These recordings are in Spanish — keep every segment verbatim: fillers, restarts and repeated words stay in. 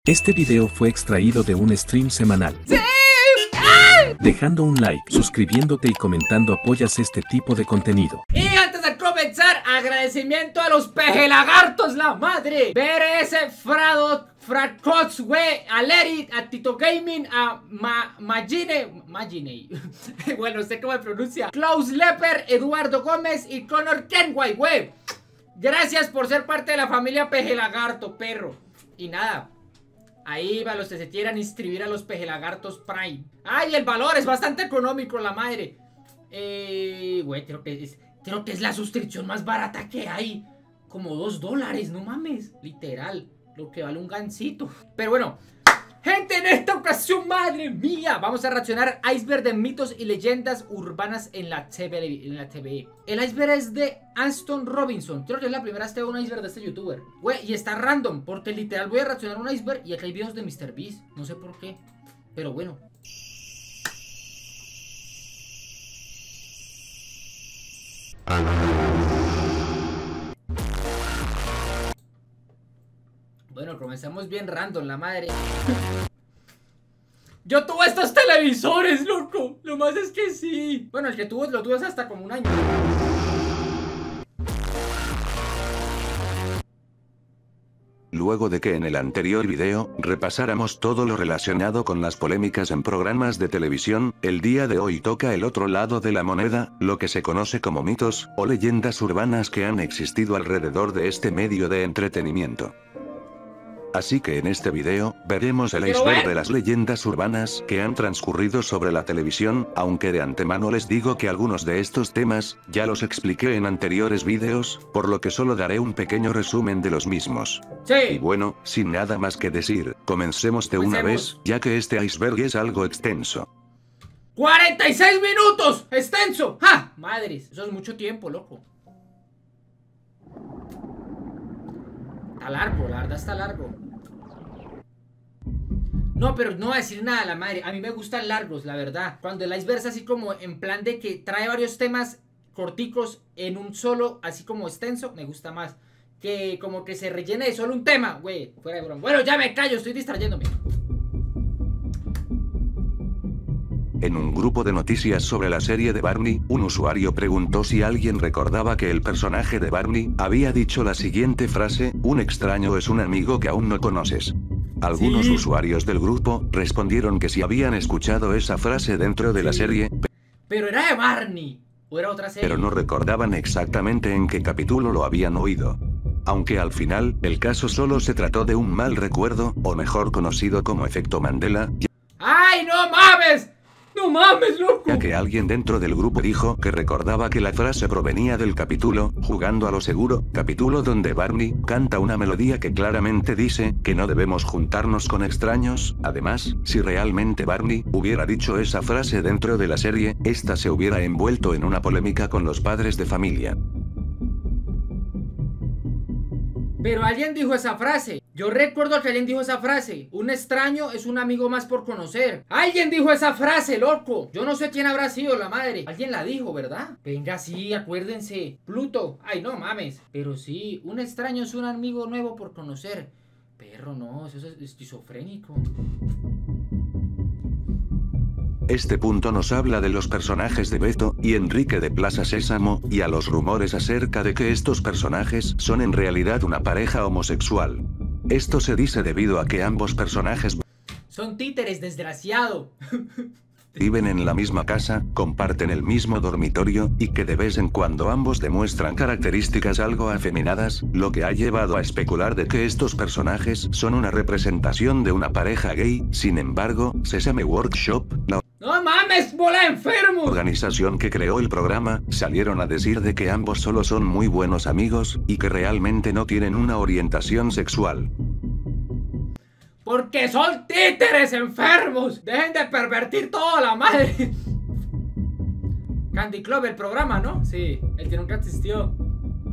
Este video fue extraído de un stream semanal. ¡Sí! Dejando un like, suscribiéndote y comentando apoyas este tipo de contenido. Y antes de comenzar, agradecimiento a los pejelagartos, la madre. B R S, Fradot, Fracots, güey, a Lerit, a Tito Gaming, a Ma Magine, Magine, bueno, sé cómo se pronuncia, Klaus Lepper, Eduardo Gómez y Connor Kenway, güey. Gracias por ser parte de la familia Pejelagarto, perro. Y nada, ahí va los que se quieran inscribir a los Pejelagartos Prime. Ay, el valor es bastante económico, la madre. Eh, güey, creo que es, creo que es la suscripción más barata que hay. Como dos dólares, no mames, literal. Lo que vale un gansito. Pero bueno, gente, en esta ocasión, madre mía, vamos a reaccionar Iceberg de mitos y leyendas urbanas en la T V. En la T V. El iceberg es de Aston Robinson. Creo que es la primera vez que veo un iceberg de este youtuber. Güey, y está random, porque literal voy a reaccionar un iceberg y aquí hay videos de mister Beast. No sé por qué, pero bueno. Bueno, comenzamos bien random, la madre. Yo tuve estos televisores, loco. Lo más es que sí. Bueno, el que tuvo lo tuve hasta como un año. Luego de que en el anterior video repasáramos todo lo relacionado con las polémicas en programas de televisión, el día de hoy toca el otro lado de la moneda, lo que se conoce como mitos o leyendas urbanas que han existido alrededor de este medio de entretenimiento. Así que en este video, veremos el iceberg de las leyendas urbanas que han transcurrido sobre la televisión, aunque de antemano les digo que algunos de estos temas, ya los expliqué en anteriores videos, por lo que solo daré un pequeño resumen de los mismos. Sí. Y bueno, sin nada más que decir, comencemos de una vez, ya que este iceberg es algo extenso. ¡cuarenta y seis minutos! ¡Extenso! ¡Ja! Madres, eso es mucho tiempo, loco. Está largo, la verdad está largo. No, pero no voy a decir nada, la madre. A mí me gustan largos, la verdad. Cuando el iceberg es así como en plan de que trae varios temas corticos en un solo, así como extenso, me gusta más. Que como que se rellene de solo un tema, güey, fuera de broma. Bueno, ya me callo, estoy distrayéndome. En un grupo de noticias sobre la serie de Barney, un usuario preguntó si alguien recordaba que el personaje de Barney había dicho la siguiente frase: un extraño es un amigo que aún no conoces. Algunos sí. usuarios del grupo respondieron que si habían escuchado esa frase dentro de la serie, pero era de Barney, o era otra serie, pero no recordaban exactamente en qué capítulo lo habían oído. Aunque al final, el caso solo se trató de un mal recuerdo, o mejor conocido como efecto Mandela. ¡Ay, no mames! ¡No mames, loco! Ya que alguien dentro del grupo dijo que recordaba que la frase provenía del capítulo, Jugando a lo Seguro, capítulo donde Barney canta una melodía que claramente dice que no debemos juntarnos con extraños. Además, si realmente Barney hubiera dicho esa frase dentro de la serie, esta se hubiera envuelto en una polémica con los padres de familia. Pero alguien dijo esa frase. Yo recuerdo que alguien dijo esa frase. Un extraño es un amigo más por conocer. Alguien dijo esa frase, loco. Yo no sé quién habrá sido, la madre. Alguien la dijo, ¿verdad? Venga, sí, acuérdense. Pluto. Ay, no mames. Pero sí, un extraño es un amigo nuevo por conocer. Perro, no, eso es esquizofrénico. Este punto nos habla de los personajes de Beto y Enrique de Plaza Sésamo, y a los rumores acerca de que estos personajes son en realidad una pareja homosexual. Esto se dice debido a que ambos personajes son títeres, desgraciado. Viven en la misma casa, comparten el mismo dormitorio, y que de vez en cuando ambos demuestran características algo afeminadas, lo que ha llevado a especular de que estos personajes son una representación de una pareja gay. Sin embargo, Sesame Workshop, la ¡no mames, bola enfermo! organización que creó el programa, salieron a decir de que ambos solo son muy buenos amigos, y que realmente no tienen una orientación sexual. Porque son títeres enfermos. Dejen de pervertir toda la madre. Candy Club, el programa, ¿no? Sí, el que nunca existió.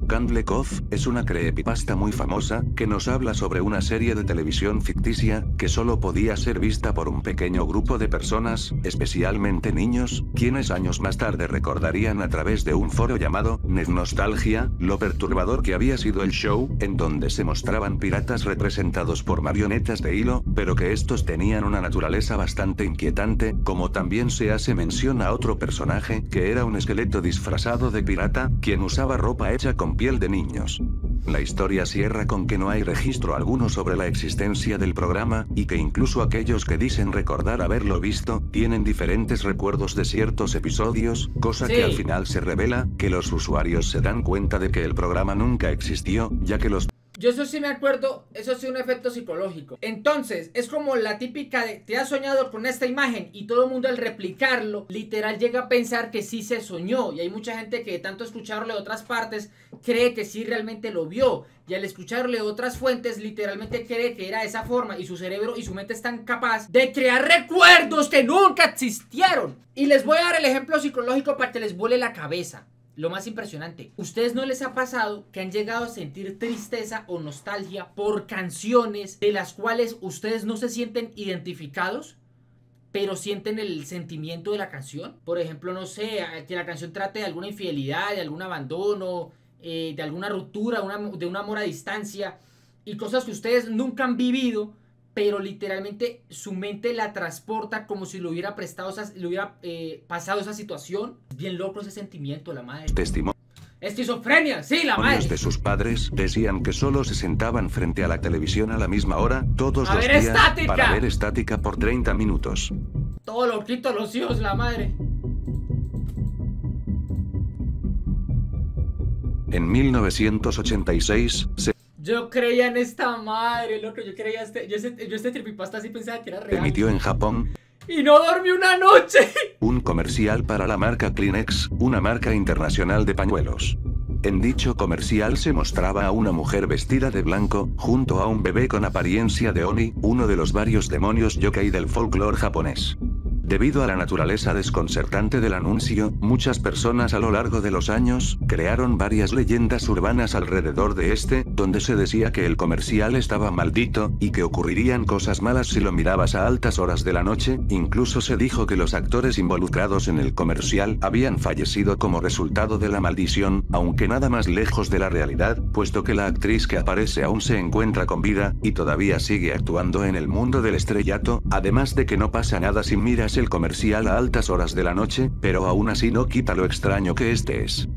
Candle Cove es una creepypasta muy famosa, que nos habla sobre una serie de televisión ficticia, que solo podía ser vista por un pequeño grupo de personas, especialmente niños, quienes años más tarde recordarían a través de un foro llamado Net Nostalgia, lo perturbador que había sido el show, en donde se mostraban piratas representados por marionetas de hilo, pero que estos tenían una naturaleza bastante inquietante, como también se hace mención a otro personaje, que era un esqueleto disfrazado de pirata, quien usaba ropa hecha con piel de niños. La historia cierra con que no hay registro alguno sobre la existencia del programa, y que incluso aquellos que dicen recordar haberlo visto, tienen diferentes recuerdos de ciertos episodios, cosa Sí. que al final se revela, que los usuarios se dan cuenta de que el programa nunca existió, ya que los Yo eso sí me acuerdo, eso sí un efecto psicológico. Entonces, es como la típica de, te has soñado con esta imagen y todo el mundo al replicarlo, literal llega a pensar que sí se soñó. Y hay mucha gente que de tanto escucharlo de otras partes, cree que sí realmente lo vio. Y al escucharle otras fuentes, literalmente cree que era de esa forma. Y su cerebro y su mente están capaz de crear recuerdos que nunca existieron. Y les voy a dar el ejemplo psicológico para que les vuele la cabeza. Lo más impresionante, ¿ustedes no les ha pasado que han llegado a sentir tristeza o nostalgia por canciones de las cuales ustedes no se sienten identificados, pero sienten el sentimiento de la canción? Por ejemplo, no sé, que la canción trate de alguna infidelidad, de algún abandono, eh, de alguna ruptura, una, de un amor a distancia y cosas que ustedes nunca han vivido, pero literalmente su mente la transporta como si le hubiera prestado, esas, le hubiera eh, pasado esa situación. Es bien loco ese sentimiento, la madre. testimonios Esquizofrenia, sí, la madre. de sus padres decían que solo se sentaban frente a la televisión a la misma hora, todos A los ver días, Estática. para ver Estática por treinta minutos. Todo loquito los hijos, la madre. En mil novecientos ochenta y seis, se Yo creía en esta madre, loco. Yo creía este. Yo este, yo este tripipasta así pensaba que era real. emitió en Japón Y no dormí una noche. un comercial para la marca Kleenex, una marca internacional de pañuelos. En dicho comercial se mostraba a una mujer vestida de blanco, junto a un bebé con apariencia de Oni, uno de los varios demonios yokai del folclore japonés. Debido a la naturaleza desconcertante del anuncio, muchas personas a lo largo de los años crearon varias leyendas urbanas alrededor de este, donde se decía que el comercial estaba maldito, y que ocurrirían cosas malas si lo mirabas a altas horas de la noche. Incluso se dijo que los actores involucrados en el comercial habían fallecido como resultado de la maldición, aunque nada más lejos de la realidad, puesto que la actriz que aparece aún se encuentra con vida, y todavía sigue actuando en el mundo del estrellato, además de que no pasa nada si miras el comercial a altas horas de la noche, pero aún así no quita lo extraño que este es.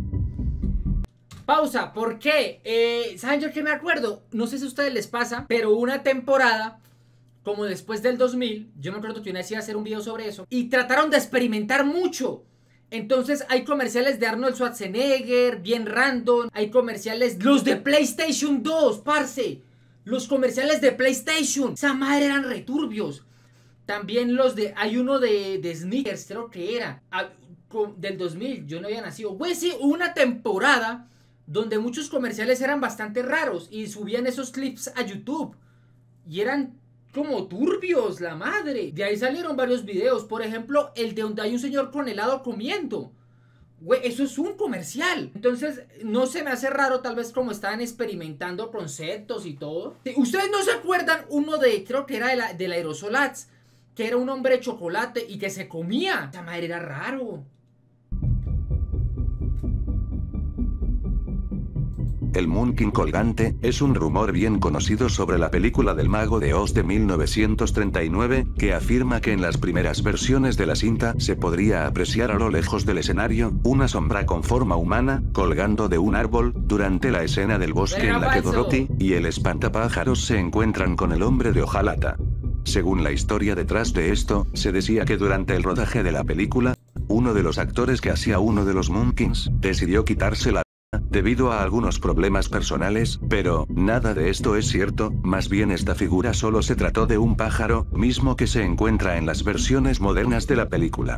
Pausa, ¿por qué? Eh, ¿Saben yo qué me acuerdo? No sé si a ustedes les pasa, pero una temporada, como después del dos mil, yo me acuerdo que una vez iba a hacer un video sobre eso, y trataron de experimentar mucho. Entonces hay comerciales de Arnold Schwarzenegger, bien random, hay comerciales, los de PlayStation dos, parce. Los comerciales de PlayStation, esa madre eran returbios. También los de, hay uno de, de sneakers, creo que era, a, con, del dos mil, yo no había nacido. Güey, sí, hubo una temporada donde muchos comerciales eran bastante raros y subían esos clips a YouTube. Y eran como turbios, la madre. De ahí salieron varios videos, por ejemplo, el de donde hay un señor con helado comiendo. Güey, eso es un comercial. Entonces, no se me hace raro, tal vez como estaban experimentando conceptos y todo. ¿Ustedes no se acuerdan uno de, creo que era de la, del Aerosolats? Que era un hombre de chocolate y que se comía. Esa madre era raro. El Munkin colgante es un rumor bien conocido sobre la película del Mago de Oz de mil novecientos treinta y nueve, que afirma que en las primeras versiones de la cinta se podría apreciar a lo lejos del escenario una sombra con forma humana colgando de un árbol durante la escena del bosque en la que Dorothy y el espantapájaros se encuentran con el hombre de hojalata. Según la historia detrás de esto, se decía que durante el rodaje de la película, uno de los actores que hacía uno de los Munkins decidió quitarse la vida debido a algunos problemas personales, pero nada de esto es cierto, más bien esta figura solo se trató de un pájaro, mismo que se encuentra en las versiones modernas de la película.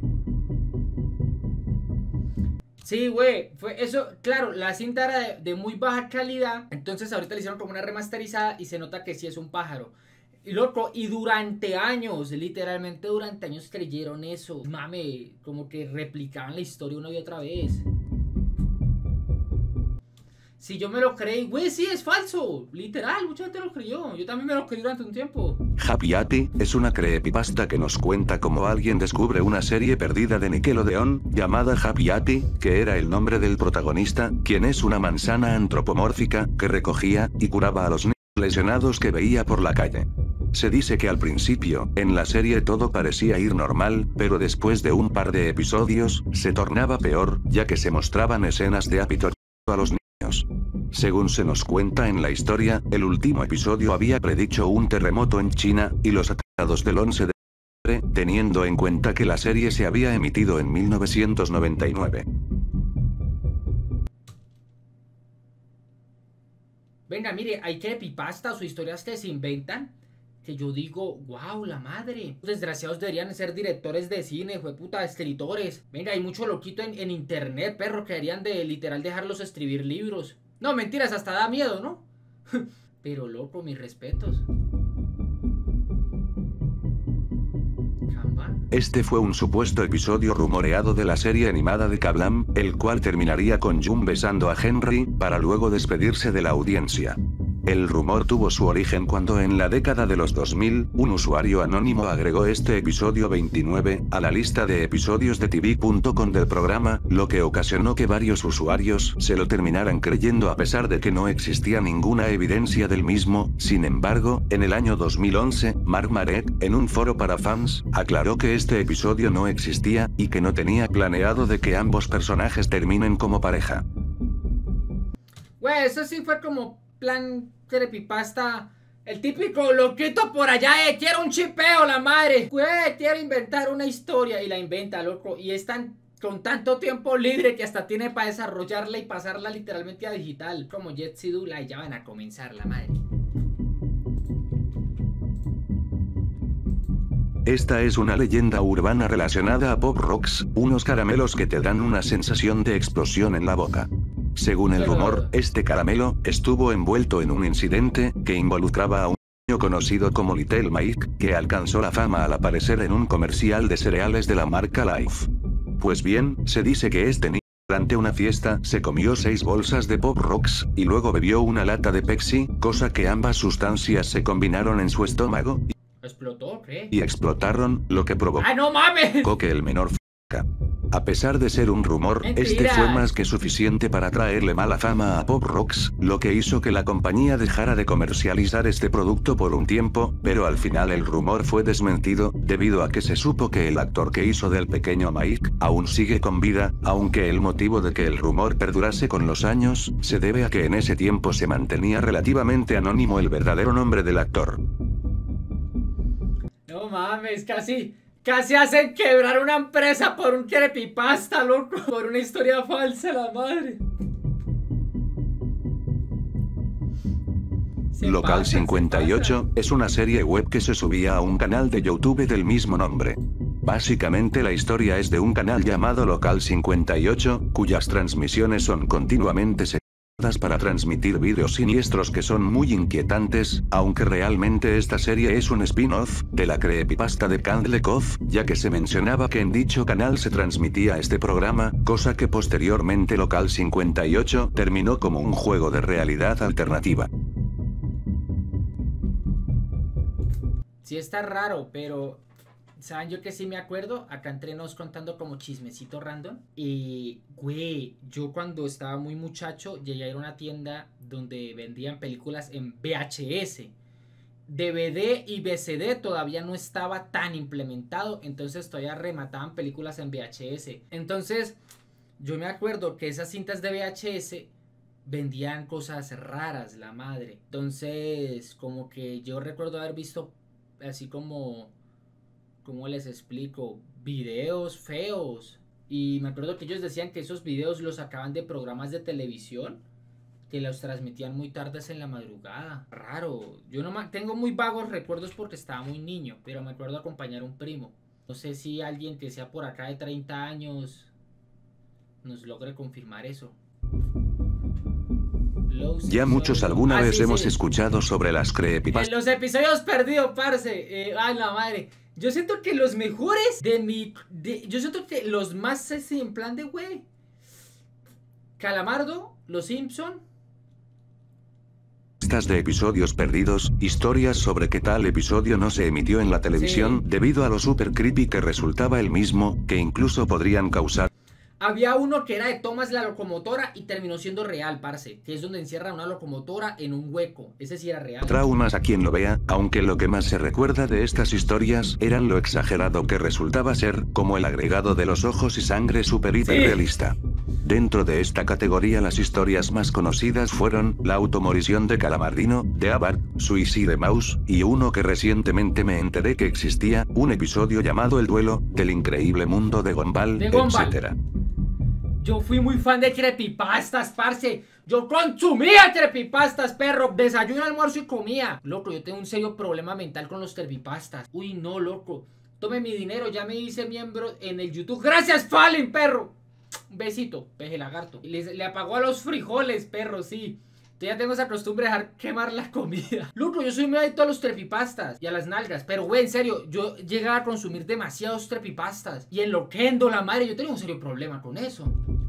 Sí, güey, fue eso, claro, la cinta era de, de muy baja calidad, entonces ahorita le hicieron como una remasterizada y se nota que sí es un pájaro. Y loco, y durante años, literalmente durante años creyeron eso. Mame, como que replicaban la historia una y otra vez. Si yo me lo creí, güey, sí, es falso. Literal, mucha gente lo creyó. Yo también me lo creí durante un tiempo. Happy Happy es una creepypasta que nos cuenta cómo alguien descubre una serie perdida de Nickelodeon, llamada Happy Happy, que era el nombre del protagonista, quien es una manzana antropomórfica, que recogía y curaba a los niños lesionados que veía por la calle. Se dice que al principio, en la serie todo parecía ir normal, pero después de un par de episodios, se tornaba peor, ya que se mostraban escenas de apitollando a los niños. Según se nos cuenta en la historia, el último episodio había predicho un terremoto en China, y los atentados del once de septiembre, teniendo en cuenta que la serie se había emitido en mil novecientos noventa y nueve. Venga, mire, hay creepypastas o historias que se inventan que yo digo, wow, la madre. Los desgraciados deberían ser directores de cine, jueputa, escritores. Venga, hay mucho loquito en, en internet, perro, que deberían de literal dejarlos escribir libros. No, mentiras, hasta da miedo, ¿no? Pero loco, mis respetos. Este fue un supuesto episodio rumoreado de la serie animada de Kablam, el cual terminaría con June besando a Henry, para luego despedirse de la audiencia. El rumor tuvo su origen cuando en la década de los dos mil, un usuario anónimo agregó este episodio veintinueve a la lista de episodios de T V punto com del programa, lo que ocasionó que varios usuarios se lo terminaran creyendo a pesar de que no existía ninguna evidencia del mismo. Sin embargo, en el año dos mil once, Mark Marek, en un foro para fans, aclaró que este episodio no existía, y que no tenía planeado de que ambos personajes terminen como pareja. Güey, eso sí fue como plan creepypasta. El típico loquito por allá, eh, quiero un chipeo, la madre. Güey, quiero inventar una historia y la inventa, loco. Y es tan, con tanto tiempo libre que hasta tiene para desarrollarla y pasarla literalmente a digital. Como Jet Sidula, y ya van a comenzar, la madre. Esta es una leyenda urbana relacionada a Pop Rocks, unos caramelos que te dan una sensación de explosión en la boca. Según el rumor, este caramelo estuvo envuelto en un incidente que involucraba a un niño conocido como Little Mike, que alcanzó la fama al aparecer en un comercial de cereales de la marca Life. Pues bien, se dice que este niño durante una fiesta se comió seis bolsas de Pop Rocks y luego bebió una lata de Pepsi, cosa que ambas sustancias se combinaron en su estómago y ¿Explotó? ¿Qué? Y explotaron, lo que provocó ¡ah, no mames! que el menor f***a. A pesar de ser un rumor, Mentira. este fue más que suficiente para traerle mala fama a Pop Rocks, lo que hizo que la compañía dejara de comercializar este producto por un tiempo, pero al final el rumor fue desmentido, debido a que se supo que el actor que hizo del pequeño Mike, aún sigue con vida, aunque el motivo de que el rumor perdurase con los años, se debe a que en ese tiempo se mantenía relativamente anónimo el verdadero nombre del actor. No mames, casi, casi hacen quebrar una empresa por un creepypasta, loco. Por una historia falsa, la madre. Se Local pasa, cincuenta y ocho se es una serie web que se subía a un canal de YouTube del mismo nombre. Básicamente la historia es de un canal llamado Local cincuenta y ocho, cuyas transmisiones son continuamente seguidas para transmitir vídeos siniestros que son muy inquietantes, aunque realmente esta serie es un spin-off de la creepypasta de Kandlekov, ya que se mencionaba que en dicho canal se transmitía este programa, cosa que posteriormente Local cincuenta y ocho terminó como un juego de realidad alternativa. Sí está raro, pero ¿saben yo que sí me acuerdo? Acá entre nos contando como chismecito random. Y, güey, yo cuando estaba muy muchacho llegué a ir a una tienda donde vendían películas en V H S. D V D y V C D todavía no estaba tan implementado, entonces todavía remataban películas en V H S. Entonces, yo me acuerdo que esas cintas de V H S vendían cosas raras, la madre. Entonces, como que yo recuerdo haber visto así como... ¿cómo les explico? Videos feos. Y me acuerdo que ellos decían que esos videos los sacaban de programas de televisión que los transmitían muy tardes en la madrugada. Raro. Yo no tengo muy vagos recuerdos porque estaba muy niño, pero me acuerdo acompañar a un primo. No sé si alguien que sea por acá de treinta años nos logre confirmar eso. Ya muchos alguna ah, vez sí, hemos sí. escuchado sobre las creepypastas. En los episodios perdidos, parce. Eh, ay, la madre. Yo siento que los mejores de mi... De, yo siento que los más así en plan de güey. Calamardo, Los Simpson listas de episodios perdidos, historias sobre que tal episodio no se emitió en la televisión Sí. debido a lo super creepy que resultaba el mismo, que incluso podrían causar. Había uno que era de Thomas la locomotora y terminó siendo real, parce. Que es donde encierra una locomotora en un hueco. Ese sí era real. Traumas a quien lo vea, aunque lo que más se recuerda de estas historias eran lo exagerado que resultaba ser, como el agregado de los ojos y sangre super hiper Sí. realista. Dentro de esta categoría las historias más conocidas fueron la automorición de Calamardino, de Abar, Suicide Mouse, y uno que recientemente me enteré que existía, un episodio llamado El Duelo, del increíble mundo de Gumball, De Gumball. etcétera. Yo fui muy fan de creepypastas, parce. Yo consumía creepypastas, perro. Desayuno, almuerzo y comía. Loco, yo tengo un serio problema mental con los creepypastas. Uy, no, loco. Tome mi dinero, ya me hice miembro en el YouTube. Gracias, Fallen, perro. Un besito, peje lagarto. Y le, le apagó a los frijoles, perro, sí. Yo ya tengo esa costumbre de dejar quemar la comida. Loco, yo soy muy adicto a los creepypastas y a las nalgas. Pero, güey, en serio, yo llegaba a consumir demasiados creepypastas. Y en Loquendo, la madre, yo tenía un serio problema con eso.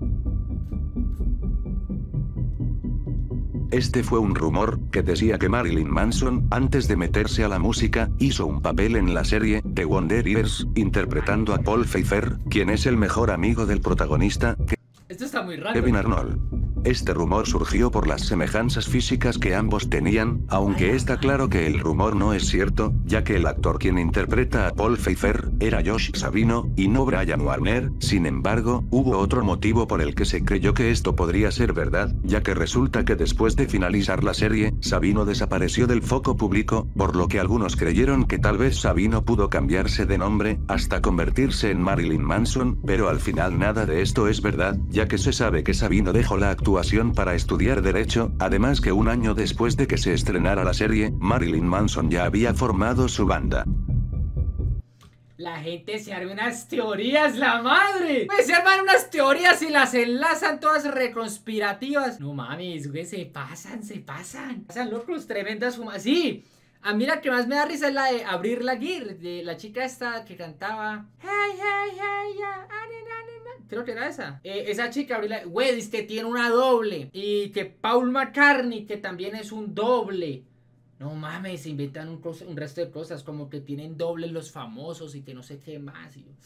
Este fue un rumor que decía que Marilyn Manson, antes de meterse a la música, hizo un papel en la serie The Wonder Years, interpretando a Paul Pfeiffer, quien es el mejor amigo del protagonista, Esto está muy raro. Kevin Arnold. Este rumor surgió por las semejanzas físicas que ambos tenían, aunque está claro que el rumor no es cierto, ya que el actor quien interpreta a Paul Pfeiffer era Josh Sabino, y no Brian Warner. Sin embargo, hubo otro motivo por el que se creyó que esto podría ser verdad, ya que resulta que después de finalizar la serie, Sabino desapareció del foco público, por lo que algunos creyeron que tal vez Sabino pudo cambiarse de nombre, hasta convertirse en Marilyn Manson, pero al final nada de esto es verdad, ya que se sabe que Sabino dejó la actuación para estudiar Derecho, además que un año después de que se estrenara la serie, Marilyn Manson ya había formado su banda. La gente se arma unas teorías, la madre. Pues se arman unas teorías y las enlazan todas reconspirativas. No mames, güey, se pasan, se pasan. Pasan locos, tremendas fumas. Sí, a mí la que más me da risa es la de Avril Lavigne, de la chica esta que cantaba Hey, hey, hey, yeah, creo que era esa. Eh, esa chica, Avril Lavigne, güey, dice que tiene una doble. Y que Paul McCartney, que también es un doble. No mames, se inventan un, cosa, un resto de cosas, como que tienen dobles los famosos y que no sé qué más. Y...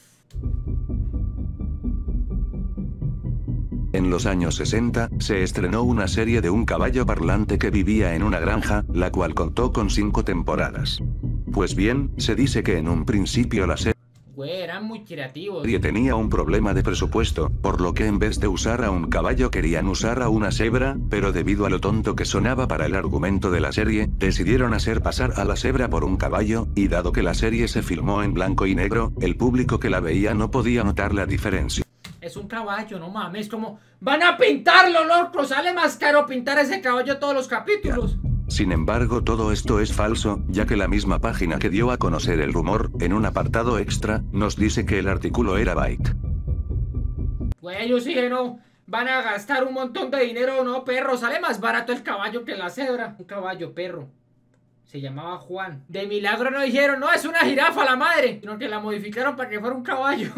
En los años sesenta, se estrenó una serie de un caballo parlante que vivía en una granja, la cual contó con cinco temporadas. Pues bien, se dice que en un principio la serie Güey, eran muy creativos. tenía un problema de presupuesto, por lo que en vez de usar a un caballo querían usar a una cebra, pero debido a lo tonto que sonaba para el argumento de la serie, decidieron hacer pasar a la cebra por un caballo, y dado que la serie se filmó en blanco y negro, el público que la veía no podía notar la diferencia. Es un caballo, no mames, como van a pintarlo, loco. Sale más caro pintar ese caballo todos los capítulos. Sin embargo, todo esto es falso, ya que la misma página que dio a conocer el rumor, en un apartado extra, nos dice que el artículo era Byte. Güey, yo sí que no. Van a gastar un montón de dinero, no, perro. Sale más barato el caballo que la cebra. Un caballo, perro. Se llamaba Juan. De milagro no dijeron, no, es una jirafa la madre. Sino que la modificaron para que fuera un caballo.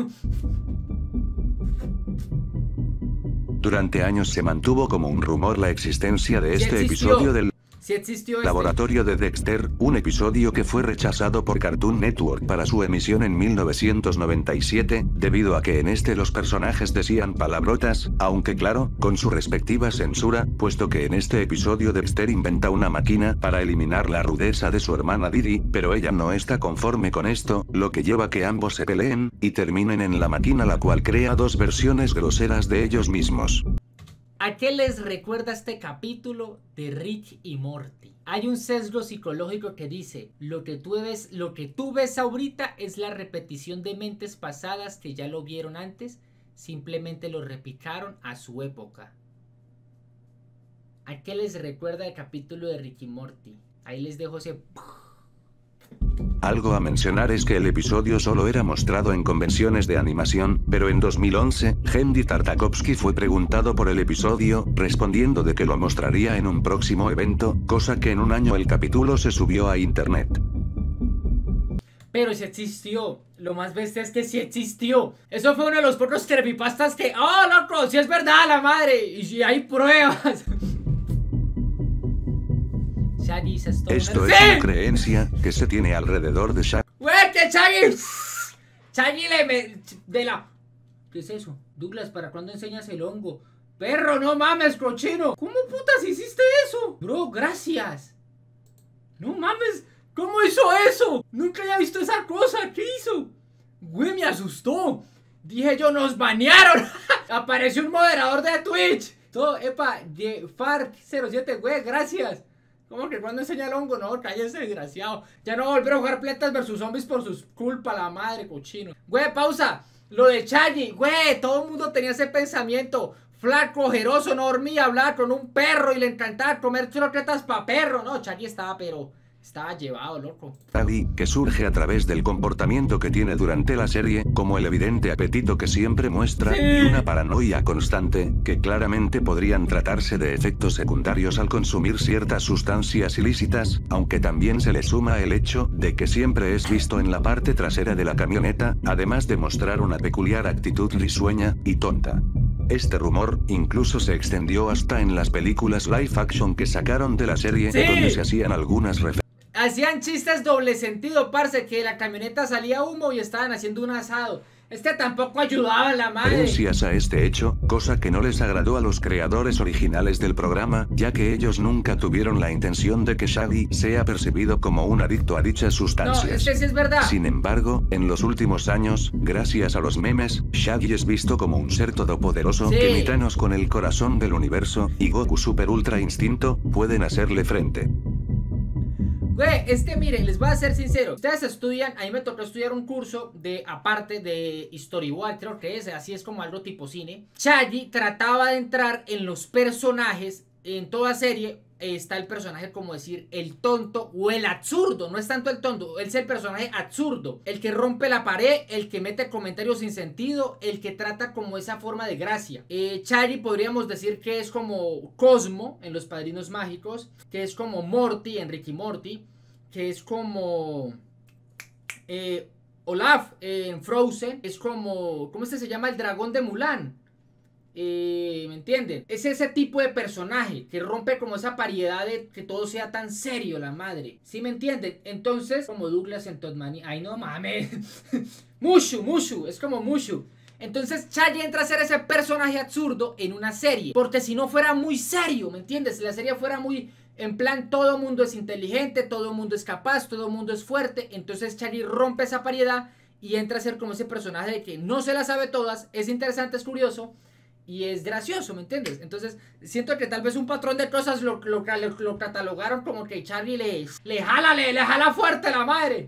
Durante años se mantuvo como un rumor la existencia de Sí este existió. episodio del Sí existió este. Laboratorio de Dexter, un episodio que fue rechazado por Cartoon Network para su emisión en mil novecientos noventa y siete, debido a que en este los personajes decían palabrotas, aunque claro, con su respectiva censura, puesto que en este episodio Dexter inventa una máquina para eliminar la rudeza de su hermana Didi, pero ella no está conforme con esto, lo que lleva a que ambos se peleen, y terminen en la máquina, la cual crea dos versiones groseras de ellos mismos. ¿A qué les recuerda este capítulo de Rick y Morty? Hay un sesgo psicológico que dice, lo que tú ves, lo que tú ves ahorita es la repetición de mentes pasadas que ya lo vieron antes, simplemente lo replicaron a su época. ¿A qué les recuerda el capítulo de Rick y Morty? Ahí les dejo ese... Algo a mencionar es que el episodio solo era mostrado en convenciones de animación, pero en dos mil once, Genndy Tartakovsky fue preguntado por el episodio, respondiendo de que lo mostraría en un próximo evento, cosa que en un año el capítulo se subió a internet. Pero sí existió. Lo más bestia es que sí existió. Eso fue uno de los pocos creepypastas que... ¡Oh, loco! ¡Sí es verdad, la madre! Y sí hay pruebas. Shaggy se está... Esto ¡Sí! es una creencia que se tiene alrededor de Shaggy. ¡Güey, que Shaggy! Shaggy le me... de la... ¿Qué es eso? Douglas, ¿para cuándo enseñas el hongo? Perro, no mames, cochino. ¿Cómo putas hiciste eso? Bro, gracias. No mames, ¿cómo hizo eso? Nunca había visto esa cosa. ¿Qué hizo? Güey, me asustó. Dije yo, nos banearon. Apareció un moderador de Twitch. Todo, epa, de Farc cero siete, güey, gracias. ¿Cómo que cuando enseña el hongo? No, cállese, desgraciado. Ya no volver a jugar Plantas versus Zombies por sus culpa, la madre, cochino. Güey, pausa. Lo de Shaggy, güey, todo el mundo tenía ese pensamiento. Flaco, ojeroso, no dormía, hablaba con un perro y le encantaba comer croquetas pa' perro. No, Shaggy estaba, pero estaba llevado, loco. Shaggy, que surge a través del comportamiento que tiene durante la serie, como el evidente apetito que siempre muestra, Sí. y una paranoia constante, que claramente podrían tratarse de efectos secundarios al consumir ciertas sustancias ilícitas, aunque también se le suma el hecho de que siempre es visto en la parte trasera de la camioneta, además de mostrar una peculiar actitud risueña y tonta. Este rumor incluso se extendió hasta en las películas live action que sacaron de la serie, Sí. donde se hacían algunas referencias. Hacían chistes doble sentido, parce, que de la camioneta salía humo y estaban haciendo un asado. Este tampoco ayudaba a la madre. Referencias a este hecho, cosa que no les agradó a los creadores originales del programa, ya que ellos nunca tuvieron la intención de que Shaggy sea percibido como un adicto a dichas No, sustancias. este sí es verdad. Sin embargo, en los últimos años, gracias a los memes, Shaggy es visto como un ser todopoderoso Sí. que ni Thanos con el corazón del universo y Goku Super Ultra Instinto pueden hacerle frente. Güey, es que miren, les voy a ser sincero. Ustedes estudian, a mí me tocó estudiar un curso de, aparte de Storyboard, creo que es, así es como algo tipo cine. Shaggy trataba de entrar en los personajes, en toda serie eh, está el personaje como decir el tonto o el absurdo. No es tanto el tonto, él es el personaje absurdo. El que rompe la pared, el que mete comentarios sin sentido, el que trata como esa forma de gracia. Eh, Shaggy podríamos decir que es como Cosmo en Los Padrinos Mágicos, que es como Morty en Ricky Morty, que es como eh, Olaf en Frozen, es como, ¿cómo este se llama? El dragón de Mulan. Eh, ¿Me entienden? Es ese tipo de personaje que rompe como esa pariedad de que todo sea tan serio, la madre. ¿Sí me entienden? Entonces, como Douglas en Todmani. Ay, no mames. Mushu, Mushu. Es como Mushu. Entonces Shaggy entra a ser ese personaje absurdo en una serie. Porque si no fuera muy serio, ¿me entiendes? Si la serie fuera muy... En plan, todo mundo es inteligente, todo mundo es capaz, todo mundo es fuerte. Entonces Shaggy rompe esa pariedad y entra a ser como ese personaje de que no se la sabe todas. Es interesante, es curioso. Y es gracioso, ¿me entiendes? Entonces, siento que tal vez un patrón de cosas lo, lo, lo, lo catalogaron como que Shaggy le, le jala, le, le jala fuerte la madre.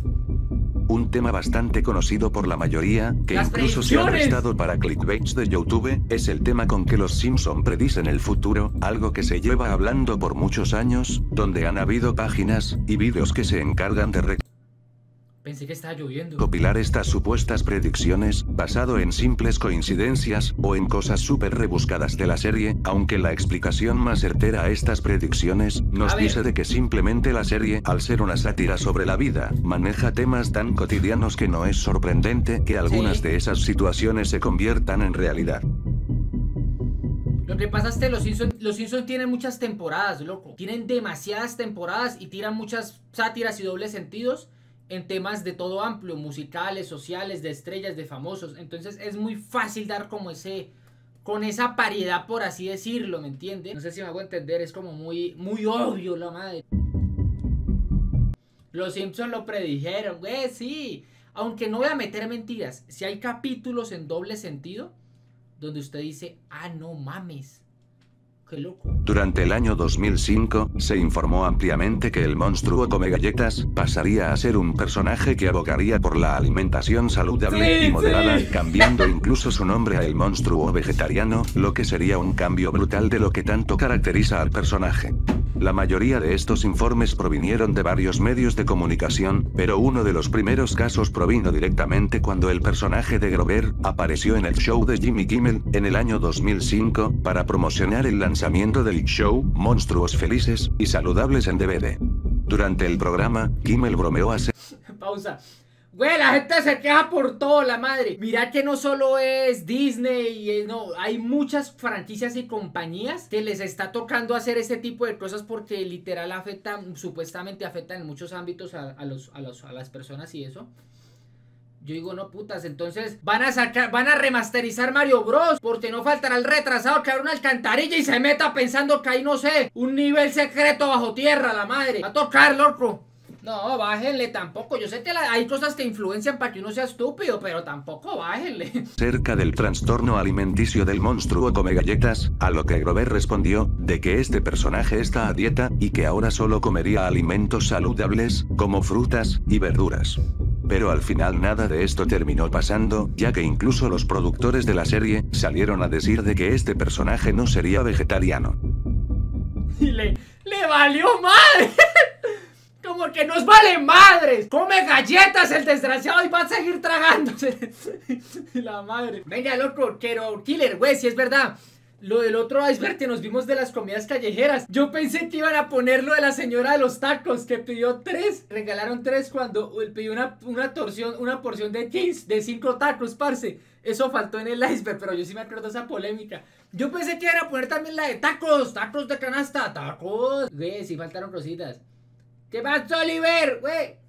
Un tema bastante conocido por la mayoría, que Las incluso se ha predicciones. prestado para clickbaits de YouTube, es el tema con que los Simpson predicen el futuro, algo que se lleva hablando por muchos años, donde han habido páginas y vídeos que se encargan de Pensé que estaba lloviendo. recopilar estas supuestas predicciones, basado en simples coincidencias, o en cosas súper rebuscadas de la serie, aunque la explicación más certera a estas predicciones, nos A ver. dice de que simplemente la serie, al ser una sátira sobre la vida, maneja temas tan cotidianos que no es sorprendente que algunas Sí. de esas situaciones se conviertan en realidad. Lo que pasa es que los Simpsons los Simpson tienen muchas temporadas, loco. Tienen demasiadas temporadas y tiran muchas sátiras y dobles sentidos en temas de todo amplio, musicales, sociales, de estrellas, de famosos. Entonces es muy fácil dar como ese, con esa paridad, por así decirlo, ¿me entiendes? No sé si me hago entender, es como muy, muy obvio la madre. Los Simpsons lo predijeron, güey, sí. Aunque no voy a meter mentiras, si hay capítulos en doble sentido donde usted dice, ah, no mames, qué loco. Durante el año dos mil cinco, se informó ampliamente que el monstruo come galletas pasaría a ser un personaje que abogaría por la alimentación saludable Sí, y moderada, sí. cambiando incluso su nombre a el monstruo vegetariano, lo que sería un cambio brutal de lo que tanto caracteriza al personaje. La mayoría de estos informes provinieron de varios medios de comunicación, pero uno de los primeros casos provino directamente cuando el personaje de Grover apareció en el show de Jimmy Kimmel en el año dos mil cinco para promocionar el lanzamiento del show Monstruos Felices y Saludables en D V D. Durante el programa, Kimmel bromeó a Pausa. Güey, la gente se queja por todo, la madre. Mira que no solo es Disney, y, no, hay muchas franquicias y compañías que les está tocando hacer este tipo de cosas porque literal afectan, supuestamente afectan en muchos ámbitos a, a, los, a, los, a las personas y eso. Yo digo, no putas, entonces van a sacar, van a remasterizar Mario Bros. Porque no faltará el retrasado que abra una alcantarilla y se meta pensando que hay, no sé, un nivel secreto bajo tierra, la madre. Va a tocar, loco. No, bájenle tampoco. Yo sé que la, hay cosas que influencian para que uno sea estúpido, pero tampoco bájenle. Cerca del trastorno alimenticio del monstruo come galletas, a lo que Grover respondió, de que este personaje está a dieta, y que ahora solo comería alimentos saludables, como frutas y verduras. Pero al final nada de esto terminó pasando, ya que incluso los productores de la serie salieron a decir de que este personaje no sería vegetariano. Y le, le valió madre. Como que nos vale madres. Come galletas el desgraciado y va a seguir tragándose. La madre. Venga, loco, quiero killer, güey, si es verdad. Lo del otro iceberg que nos vimos de las comidas callejeras. Yo pensé que iban a poner lo de la señora de los tacos, que pidió tres. Regalaron tres cuando pidió una, una, torsión, una porción de quince, de cinco tacos, parce. Eso faltó en el iceberg, pero yo sí me acuerdo de esa polémica. Yo pensé que iban a poner también la de tacos, tacos de canasta, tacos. Güey, sí faltaron cositas. ¿Qué pasa, Oliver? Güey.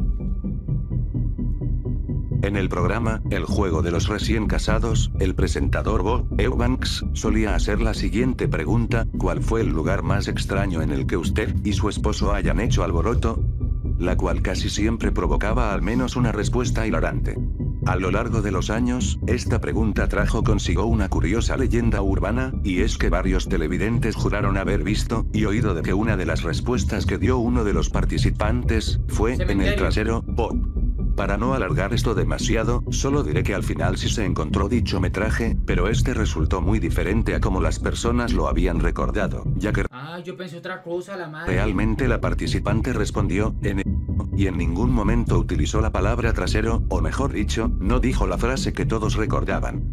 En el programa, El juego de los recién casados, el presentador Bo Eubanks solía hacer la siguiente pregunta: ¿cuál fue el lugar más extraño en el que usted y su esposo hayan hecho alboroto? La cual casi siempre provocaba al menos una respuesta hilarante. A lo largo de los años, esta pregunta trajo consigo una curiosa leyenda urbana, y es que varios televidentes juraron haber visto y oído de que una de las respuestas que dio uno de los participantes fue en el trasero Bob. Para no alargar esto demasiado, solo diré que al final sí se encontró dicho metraje, pero este resultó muy diferente a como las personas lo habían recordado, ya que Ah, yo pensé otra cosa, la madre. realmente la participante respondió en el y en ningún momento utilizó la palabra trasero, o mejor dicho, no dijo la frase que todos recordaban.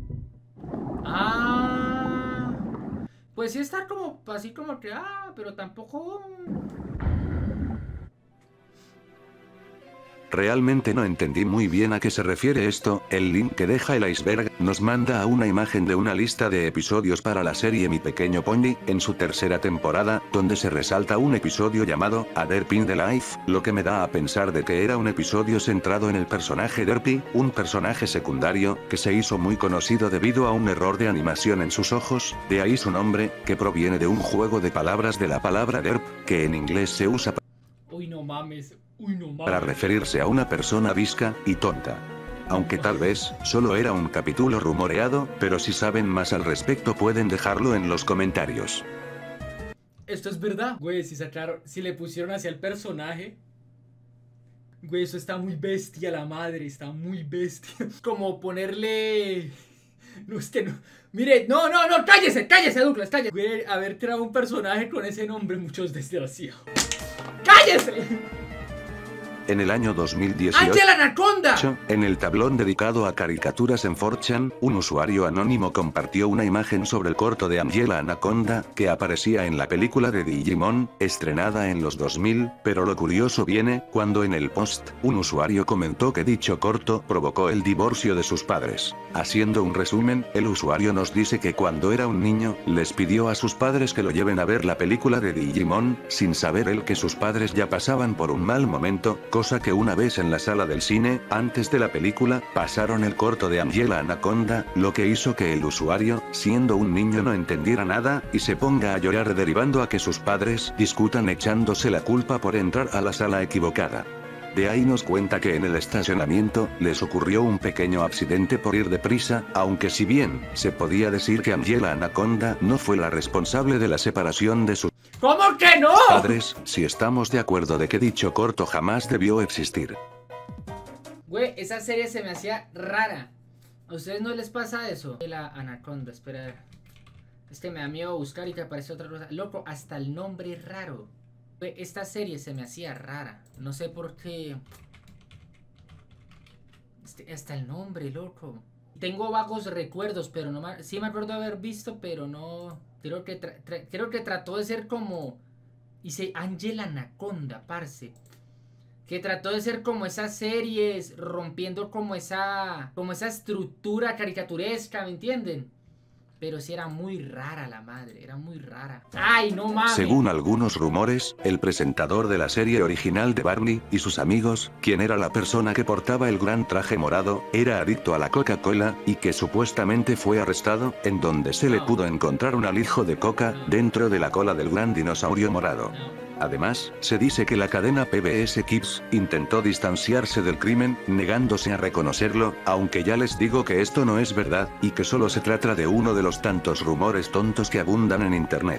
Ah, pues sí está como, así como que, ah, pero tampoco... Realmente no entendí muy bien a qué se refiere esto. El link que deja el iceberg nos manda a una imagen de una lista de episodios para la serie Mi Pequeño Pony, en su tercera temporada, donde se resalta un episodio llamado A Derpy in the Life, lo que me da a pensar de que era un episodio centrado en el personaje Derpy, un personaje secundario, que se hizo muy conocido debido a un error de animación en sus ojos, de ahí su nombre, que proviene de un juego de palabras de la palabra derp, que en inglés se usa para... Uy, no mames. Uy, no mames. para referirse a una persona visca y tonta. Aunque tal vez solo era un capítulo rumoreado, pero si saben más al respecto pueden dejarlo en los comentarios. Esto es verdad. Güey, si sacaron, si le pusieron hacia el personaje. Güey, eso está muy bestia, la madre, está muy bestia. Como ponerle... No, es que no... Mire, no, no, no, cállese, cállese, Douglas, cállese. Güey, haber creado un personaje con ese nombre, muchos desgraciados. ¡Cállese! En el año dos mil dieciocho, ¡Ángel Anaconda! en el tablón dedicado a caricaturas en cuatro chan, un usuario anónimo compartió una imagen sobre el corto de Angela Anaconda, que aparecía en la película de Digimon, estrenada en los dos mil, pero lo curioso viene, cuando en el post, un usuario comentó que dicho corto provocó el divorcio de sus padres. Haciendo un resumen, el usuario nos dice que cuando era un niño, les pidió a sus padres que lo lleven a ver la película de Digimon, sin saber él que sus padres ya pasaban por un mal momento, cosa que una vez en la sala del cine, antes de la película, pasaron el corto de Angela Anaconda, lo que hizo que el usuario, siendo un niño, no entendiera nada, y se ponga a llorar derivando a que sus padres discutan echándose la culpa por entrar a la sala equivocada. De ahí nos cuenta que en el estacionamiento, les ocurrió un pequeño accidente por ir deprisa, aunque si bien, se podía decir que Angela Anaconda no fue la responsable de la separación de sus ¿Cómo que no? padres, si estamos de acuerdo de que dicho corto jamás debió existir. Güey, esa serie se me hacía rara. ¿A ustedes no les pasa eso? La Anaconda, espera. Es que me da miedo buscar y que aparece otra cosa. Loco, hasta el nombre es raro. Güey, esta serie se me hacía rara. No sé por qué. Este, hasta el nombre, loco. Tengo vagos recuerdos, pero no me... Sí me acuerdo de haber visto, pero no... Creo que, tra creo que trató de ser como... Dice Angela Anaconda, parce. que trató de ser como esas series, rompiendo como esa, como esa estructura caricaturesca, ¿me entienden? Pero sí era muy rara la madre, era muy rara. ¡Ay, no mames! Según algunos rumores, el presentador de la serie original de Barney y sus amigos, quien era la persona que portaba el gran traje morado, era adicto a la Coca-Cola, y que supuestamente fue arrestado, en donde se le pudo encontrar un alijo de coca dentro de la cola del gran dinosaurio morado. Además, se dice que la cadena P B S Kids intentó distanciarse del crimen, negándose a reconocerlo, aunque ya les digo que esto no es verdad, y que solo se trata de uno de los tantos rumores tontos que abundan en internet.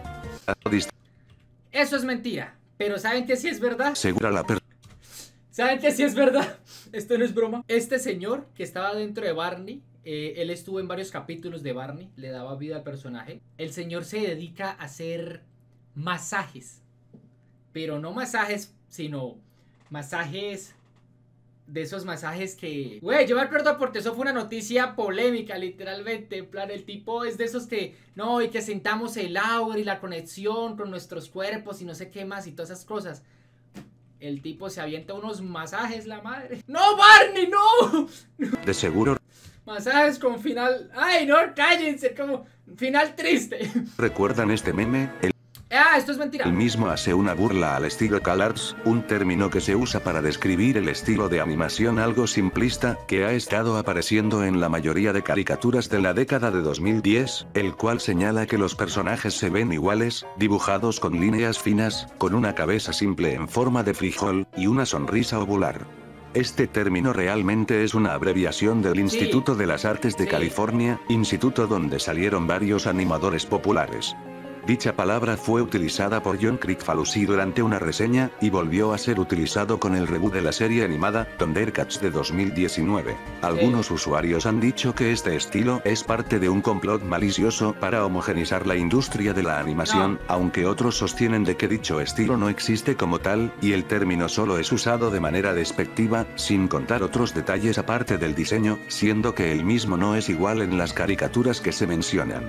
Eso es mentira, pero ¿saben que sí es verdad? Segura la per- ¿Saben que sí es verdad? Esto no es broma. Este señor que estaba dentro de Barney, eh, él estuvo en varios capítulos de Barney, le daba vida al personaje. El señor se dedica a hacer masajes. Pero no masajes, sino masajes de esos masajes que... Güey, yo me acuerdo porque eso fue una noticia polémica, literalmente. En plan, el tipo es de esos que... No, y que sintamos el aura y la conexión con nuestros cuerpos y no sé qué más y todas esas cosas. El tipo se avienta unos masajes, la madre. ¡No, Barney, no! De seguro. Masajes con final... ¡Ay, no, cállense! Como final triste. ¿Recuerdan este meme? El Ah, esto es mentira. El mismo hace una burla al estilo CalArts, un término que se usa para describir el estilo de animación algo simplista, que ha estado apareciendo en la mayoría de caricaturas de la década de dos mil diez, el cual señala que los personajes se ven iguales, dibujados con líneas finas, con una cabeza simple en forma de frijol, y una sonrisa ovular. Este término realmente es una abreviación del Instituto de las Artes de Sí. California, instituto donde salieron varios animadores populares. Dicha palabra fue utilizada por John Kricfalusi durante una reseña, y volvió a ser utilizado con el reboot de la serie animada, Thundercats de dos mil diecinueve. Algunos usuarios han dicho que este estilo es parte de un complot malicioso para homogenizar la industria de la animación, No. aunque otros sostienen de que dicho estilo no existe como tal, y el término solo es usado de manera despectiva, sin contar otros detalles aparte del diseño, siendo que el mismo no es igual en las caricaturas que se mencionan.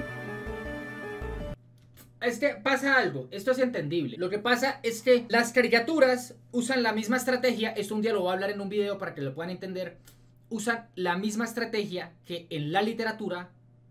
Es que pasa algo, esto es entendible. Lo que pasa es que las caricaturas usan la misma estrategia. Esto un día lo voy a hablar en un video para que lo puedan entender. Usan la misma estrategia que en la literatura,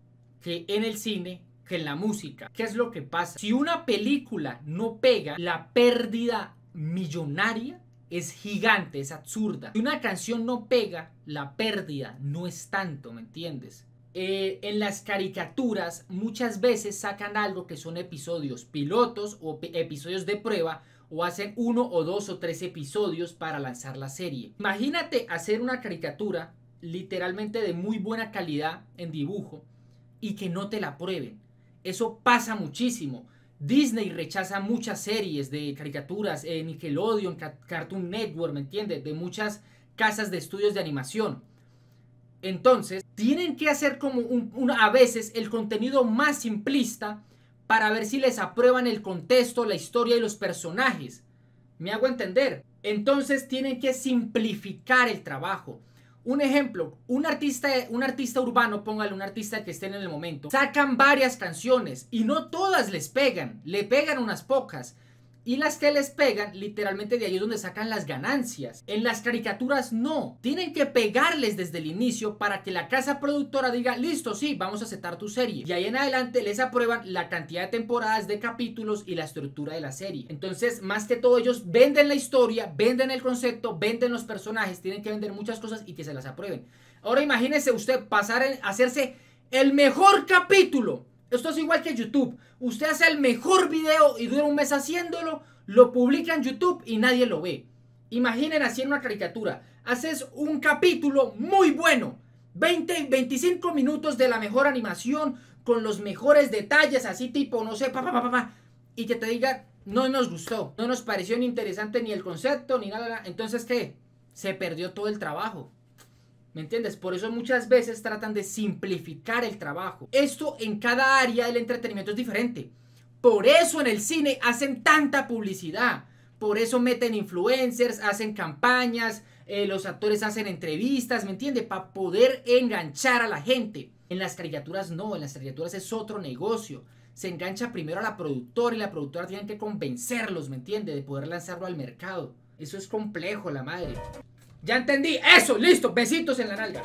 que en el cine, que en la música. ¿Qué es lo que pasa? Si una película no pega, la pérdida millonaria es gigante, es absurda. Si una canción no pega, la pérdida no es tanto, ¿me entiendes? Eh, en las caricaturas muchas veces sacan algo que son episodios pilotos o episodios de prueba, o hacen uno o dos o tres episodios para lanzar la serie. Imagínate hacer una caricatura literalmente de muy buena calidad en dibujo y que no te la prueben. Eso pasa muchísimo. Disney rechaza muchas series de caricaturas, eh, Nickelodeon, Cartoon Network, ¿me entiendes? De muchas casas de estudios de animación. Entonces, tienen que hacer como un, un, a veces el contenido más simplista para ver si les aprueban el contexto, la historia y los personajes. ¿Me hago entender? Entonces, tienen que simplificar el trabajo. Un ejemplo, un artista, un artista urbano, póngale un artista que esté en el momento, sacan varias canciones y no todas les pegan, le pegan unas pocas. Y las que les pegan, literalmente de ahí es donde sacan las ganancias. En las caricaturas no. Tienen que pegarles desde el inicio para que la casa productora diga, listo, sí, vamos a aceptar tu serie. Y ahí en adelante les aprueban la cantidad de temporadas, de capítulos y la estructura de la serie. Entonces, más que todo, ellos venden la historia, venden el concepto, venden los personajes, tienen que vender muchas cosas y que se las aprueben. Ahora imagínese usted pasar a hacerse el mejor capítulo. Esto es igual que YouTube. Usted hace el mejor video y dura un mes haciéndolo, lo publica en YouTube y nadie lo ve. Imaginen así en una caricatura. Haces un capítulo muy bueno. veinte, veinticinco minutos de la mejor animación, con los mejores detalles, así tipo, no sé, pa, pa, pa, pa, pa, y que te diga, no nos gustó, no nos pareció ni interesante ni el concepto, ni nada. Entonces, ¿qué? Se perdió todo el trabajo. ¿Me entiendes? Por eso muchas veces tratan de simplificar el trabajo. Esto en cada área del entretenimiento es diferente. Por eso en el cine hacen tanta publicidad. Por eso meten influencers, hacen campañas, eh, los actores hacen entrevistas, ¿me entiendes? Para poder enganchar a la gente. En las caricaturas no, en las caricaturas es otro negocio. Se engancha primero a la productora y la productora tiene que convencerlos, ¿me entiendes? De poder lanzarlo al mercado. Eso es complejo, la madre. Ya entendí. Eso, listo. Besitos en la nalga.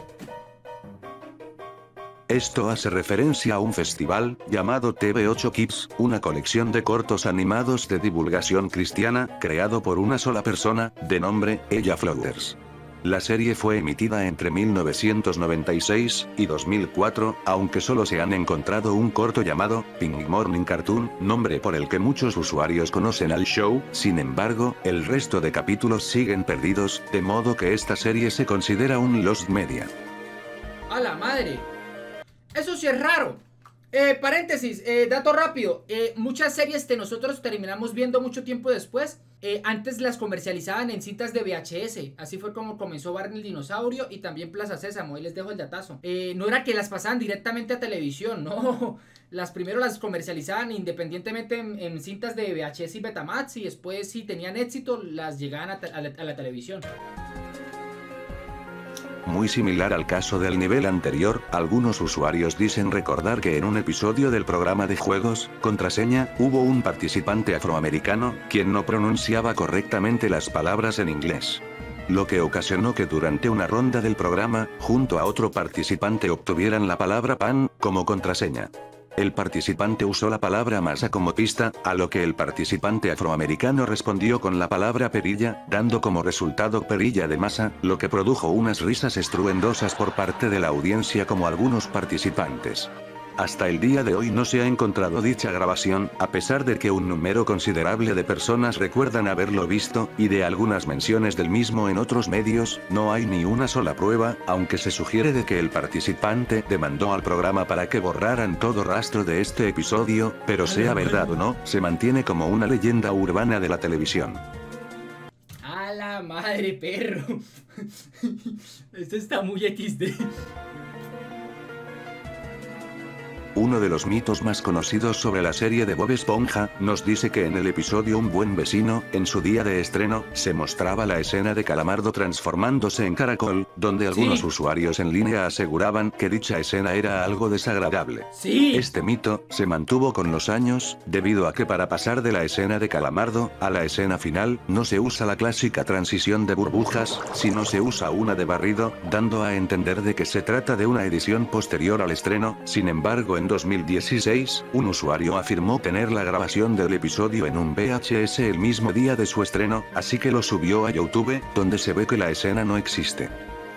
Esto hace referencia a un festival, llamado T V ocho Kids, una colección de cortos animados de divulgación cristiana, creado por una sola persona, de nombre, Ella Flowers. La serie fue emitida entre mil novecientos noventa y seis y dos mil cuatro, aunque solo se han encontrado un corto llamado, Pink Morning Cartoon, nombre por el que muchos usuarios conocen al show. Sin embargo, el resto de capítulos siguen perdidos, de modo que esta serie se considera un lost media. ¡A la madre! Eso sí es raro. Eh, paréntesis, eh, dato rápido. Eh, muchas series que nosotros terminamos viendo mucho tiempo después, eh, antes las comercializaban en cintas de V H S. Así fue como comenzó Barney el Dinosaurio y también Plaza Sésamo. Ahí les dejo el datazo. Eh, no era que las pasaban directamente a televisión, no. Las primero las comercializaban independientemente en, en cintas de V H S y Betamax, y después, si tenían éxito, las llegaban a, a, la, a la televisión. Muy similar al caso del nivel anterior, algunos usuarios dicen recordar que en un episodio del programa de juegos, Contraseña, hubo un participante afroamericano, quien no pronunciaba correctamente las palabras en inglés. Lo que ocasionó que durante una ronda del programa, junto a otro participante obtuvieran la palabra pan, como contraseña. El participante usó la palabra masa como pista, a lo que el participante afroamericano respondió con la palabra perilla, dando como resultado perilla de masa, lo que produjo unas risas estruendosas por parte de la audiencia como algunos participantes. Hasta el día de hoy no se ha encontrado dicha grabación, a pesar de que un número considerable de personas recuerdan haberlo visto, y de algunas menciones del mismo en otros medios, no hay ni una sola prueba, aunque se sugiere de que el participante demandó al programa para que borraran todo rastro de este episodio, pero sea verdad o no, se mantiene como una leyenda urbana de la televisión. ¡A la madre, perro! Esto está muy equis de. Uno de los mitos más conocidos sobre la serie de Bob Esponja, nos dice que en el episodio Un buen vecino, en su día de estreno, se mostraba la escena de Calamardo transformándose en caracol, donde algunos sí. usuarios en línea aseguraban que dicha escena era algo desagradable. Sí. Este mito, se mantuvo con los años, debido a que para pasar de la escena de Calamardo, a la escena final, no se usa la clásica transición de burbujas, sino se usa una de barrido, dando a entender de que se trata de una edición posterior al estreno. Sin embargo, en En dos mil dieciséis, un usuario afirmó tener la grabación del episodio en un V H S el mismo día de su estreno, así que lo subió a YouTube, donde se ve que la escena no existe.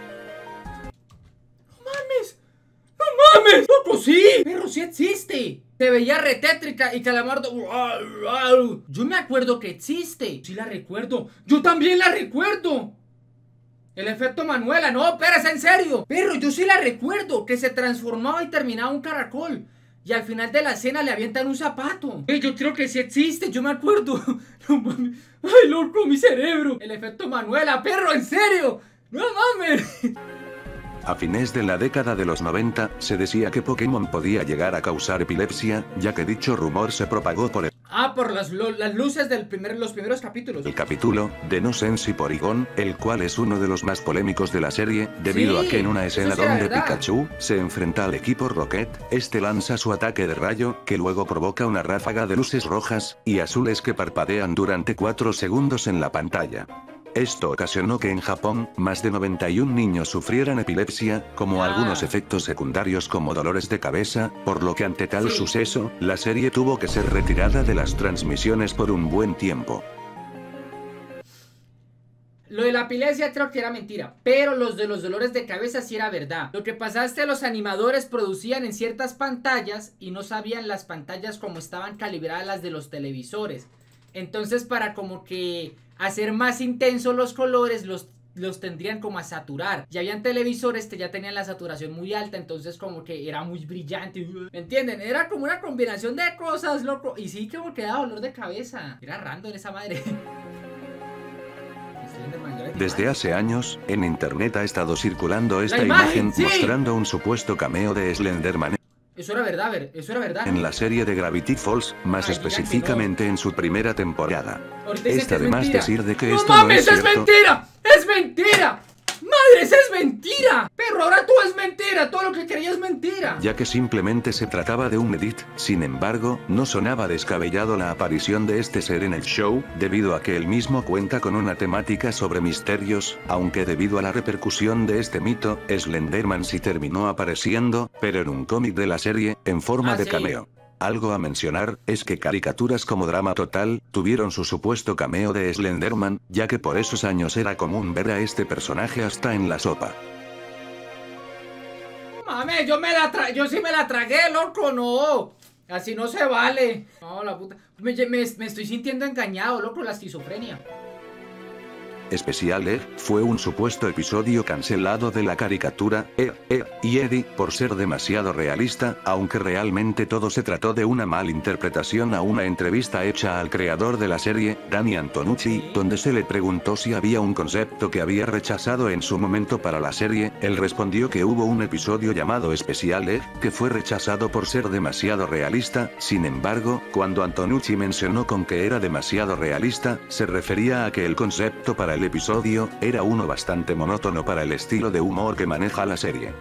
¡No mames! ¡No mames! ¡Loco, sí! ¡Pero sí existe! Se veía retétrica y Calamardo... Yo me acuerdo que existe. Sí la recuerdo. ¡Yo también la recuerdo! El efecto Manuela, no, espérese, en serio. Pero yo sí la recuerdo, que se transformaba y terminaba un caracol. Y al final de la escena le avientan un zapato. Hey, yo creo que sí existe, yo me acuerdo. No mames. Ay, loco, mi cerebro. El efecto Manuela, perro, en serio. No mames. A fines de la década de los noventa, se decía que Pokémon podía llegar a causar epilepsia, ya que dicho rumor se propagó por el... Ah, por las, lo, las luces de primer, los primeros capítulos. El capítulo, de No Sense Porygon, el cual es uno de los más polémicos de la serie, debido sí, a que en una escena donde verdad. Pikachu se enfrenta al equipo Rocket, este lanza su ataque de rayo, que luego provoca una ráfaga de luces rojas y azules que parpadean durante cuatro segundos en la pantalla. Esto ocasionó que en Japón, más de noventa y un niños sufrieran epilepsia, como ah. algunos efectos secundarios como dolores de cabeza, por lo que ante tal sí. suceso, la serie tuvo que ser retirada de las transmisiones por un buen tiempo. Lo de la epilepsia creo que era mentira, pero los de los dolores de cabeza sí era verdad. Lo que pasaba es que los animadores producían en ciertas pantallas y no sabían las pantallas cómo estaban calibradas las de los televisores. Entonces, para como que hacer más intensos los colores, los, los tendrían como a saturar. Y habían televisores que ya tenían la saturación muy alta, entonces como que era muy brillante. ¿Me entienden? Era como una combinación de cosas, loco. Y sí, como que daba dolor de cabeza. Era random esa madre. Desde hace años, en internet ha estado circulando esta imagen, imagen sí. mostrando un supuesto cameo de Slenderman. Eso era verdad, ver, eso era verdad. En la serie de Gravity Falls, más Ay, específicamente no. en su primera temporada. Está de más decir de que ¡No esto mames, no es es cierto. mentira! ¡Es mentira! ¡Madre, esa es mentira! Pero ahora todo es mentira, todo lo que creía es mentira. Ya que simplemente se trataba de un edit, sin embargo, no sonaba descabellado la aparición de este ser en el show, debido a que el mismo cuenta con una temática sobre misterios, aunque debido a la repercusión de este mito, Slenderman sí terminó apareciendo, pero en un cómic de la serie, en forma Ah, de sí. cameo. Algo a mencionar, es que caricaturas como Drama Total, tuvieron su supuesto cameo de Slenderman, ya que por esos años era común ver a este personaje hasta en la sopa. Mame, yo me la tra yo sí me la tragué, loco, no. Así no se vale. No, la puta. Me, me, me estoy sintiendo engañado, loco, la esquizofrenia. Especial Ed fue un supuesto episodio cancelado de la caricatura Ed, Ed y Eddie por ser demasiado realista, aunque realmente todo se trató de una malinterpretación a una entrevista hecha al creador de la serie, Danny Antonucci, donde se le preguntó si había un concepto que había rechazado en su momento para la serie. Él respondió que hubo un episodio llamado Especial Ed, que fue rechazado por ser demasiado realista. Sin embargo, cuando Antonucci mencionó con que era demasiado realista, se refería a que el concepto para el episodio era uno bastante monótono para el estilo de humor que maneja la serie.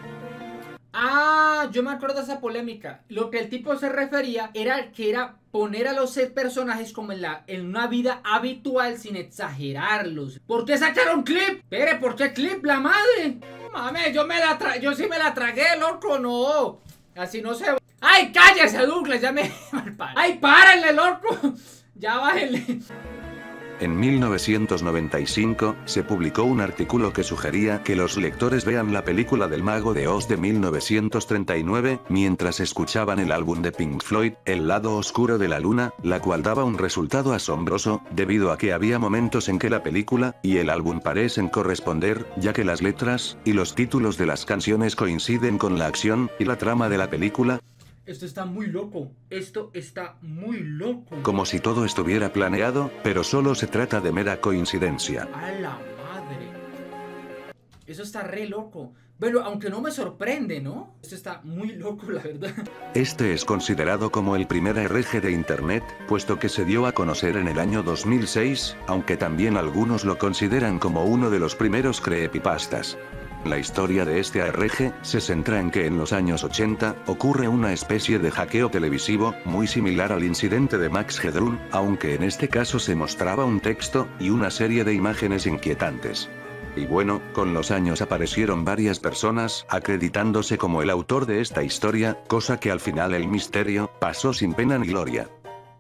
Ah, yo me acuerdo de esa polémica. Lo que el tipo se refería era que era poner a los seis personajes como en, la, en una vida habitual sin exagerarlos. ¿Por qué sacaron clip? Pere, ¿por qué clip, la madre? Mame, yo me la tra yo sí me la tragué, loco, no. Así no se va. ¡Ay, cállese, Douglas! Ya me... ¡Ay, párenle, loco! Ya bájenle. En mil novecientos noventa y cinco, se publicó un artículo que sugería que los lectores vean la película del Mago de Oz de mil novecientos treinta y nueve, mientras escuchaban el álbum de Pink Floyd, El lado oscuro de la luna, la cual daba un resultado asombroso, debido a que había momentos en que la película y el álbum parecen corresponder, ya que las letras y los títulos de las canciones coinciden con la acción y la trama de la película. Esto está muy loco. Esto está muy loco. Como si todo estuviera planeado, pero solo se trata de mera coincidencia. A la madre. Eso está re loco. Bueno, aunque no me sorprende, ¿no? Esto está muy loco, la verdad. Este es considerado como el primer R G de internet, puesto que se dio a conocer en el año dos mil seis, aunque también algunos lo consideran como uno de los primeros creepypastas. La historia de este A R G se centra en que en los años ochenta ocurre una especie de hackeo televisivo, muy similar al incidente de Max Headroom, aunque en este caso se mostraba un texto y una serie de imágenes inquietantes. Y bueno, con los años aparecieron varias personas acreditándose como el autor de esta historia, cosa que al final el misterio pasó sin pena ni gloria.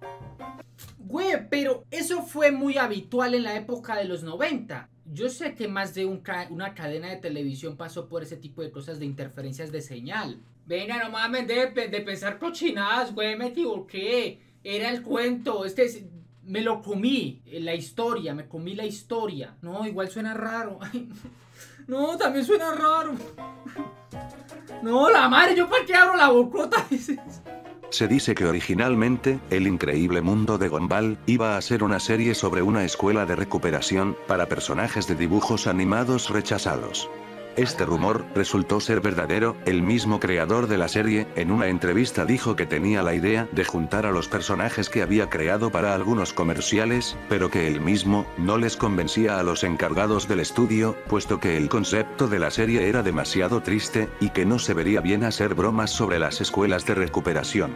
Güey, pero eso fue muy habitual en la época de los noventa. Yo sé que más de un ca una cadena de televisión pasó por ese tipo de cosas de interferencias de señal. Venga, no mames de, de pensar cochinadas, güey, me equivoqué. Era el cuento, este es, me lo comí, la historia, me comí la historia. No, igual suena raro. Ay, no, también suena raro. No, la madre, ¿yo para qué abro la bocota a veces? Se dice que originalmente, El increíble mundo de Gumball iba a ser una serie sobre una escuela de recuperación para personajes de dibujos animados rechazados. Este rumor resultó ser verdadero. El mismo creador de la serie, en una entrevista dijo que tenía la idea de juntar a los personajes que había creado para algunos comerciales, pero que él mismo no les convencía a los encargados del estudio, puesto que el concepto de la serie era demasiado triste, y que no se vería bien hacer bromas sobre las escuelas de recuperación.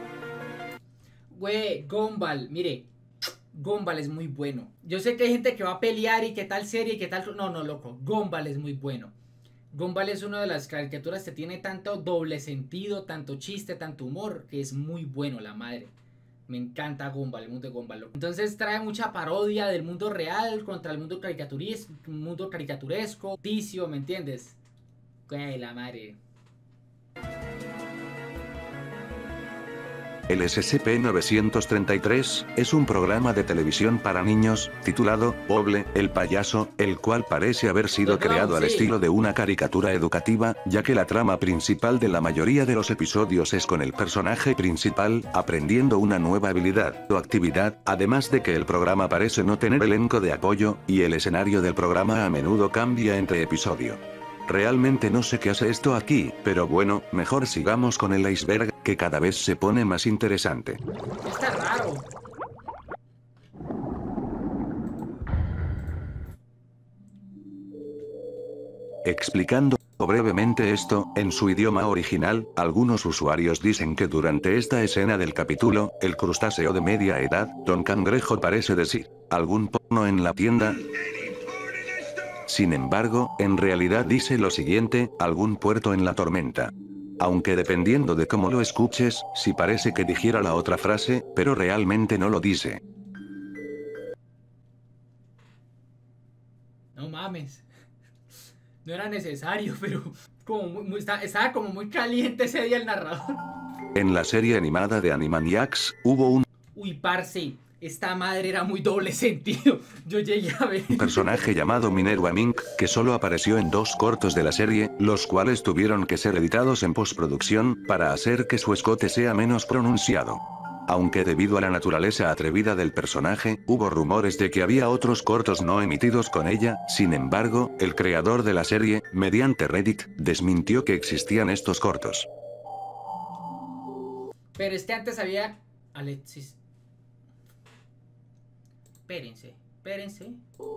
Güey, Gumball, mire, Gumball es muy bueno. Yo sé que hay gente que va a pelear y que tal serie y que tal... No, no, loco, Gumball es muy bueno. Gumball es una de las caricaturas que tiene tanto doble sentido, tanto chiste, tanto humor, que es muy bueno, la madre. Me encanta Gumball, el mundo de Gumball. Entonces trae mucha parodia del mundo real contra el mundo caricaturesco, mundo caricaturesco, ticio, ¿me entiendes? Güey, la madre. El S C P novecientos treinta y tres, es un programa de televisión para niños, titulado, Boble, el payaso, el cual parece haber sido Perdón, creado al sí. estilo de una caricatura educativa, ya que la trama principal de la mayoría de los episodios es con el personaje principal, aprendiendo una nueva habilidad o actividad, además de que el programa parece no tener elenco de apoyo, y el escenario del programa a menudo cambia entre episodio. Realmente no sé qué hace esto aquí, pero bueno, mejor sigamos con el iceberg, que cada vez se pone más interesante. Está raro. Explicando brevemente esto, en su idioma original, algunos usuarios dicen que durante esta escena del capítulo, el crustáceo de media edad, Don Cangrejo parece decir, ¿algún porno en la tienda? Sin embargo, en realidad dice lo siguiente, algún puerto en la tormenta. Aunque dependiendo de cómo lo escuches, sí parece que dijera la otra frase, pero realmente no lo dice. No mames. No era necesario, pero como muy, muy, estaba, estaba como muy caliente ese día el narrador. En la serie animada de Animaniacs, hubo un Uy, parce, esta madre era muy doble sentido. Yo llegué a ver... personaje llamado Minerva Mink, que solo apareció en dos cortos de la serie, los cuales tuvieron que ser editados en postproducción, para hacer que su escote sea menos pronunciado. Aunque debido a la naturaleza atrevida del personaje, hubo rumores de que había otros cortos no emitidos con ella, sin embargo, el creador de la serie, mediante Reddit, desmintió que existían estos cortos. Pero es que antes había... Alexis... Espérense, espérense...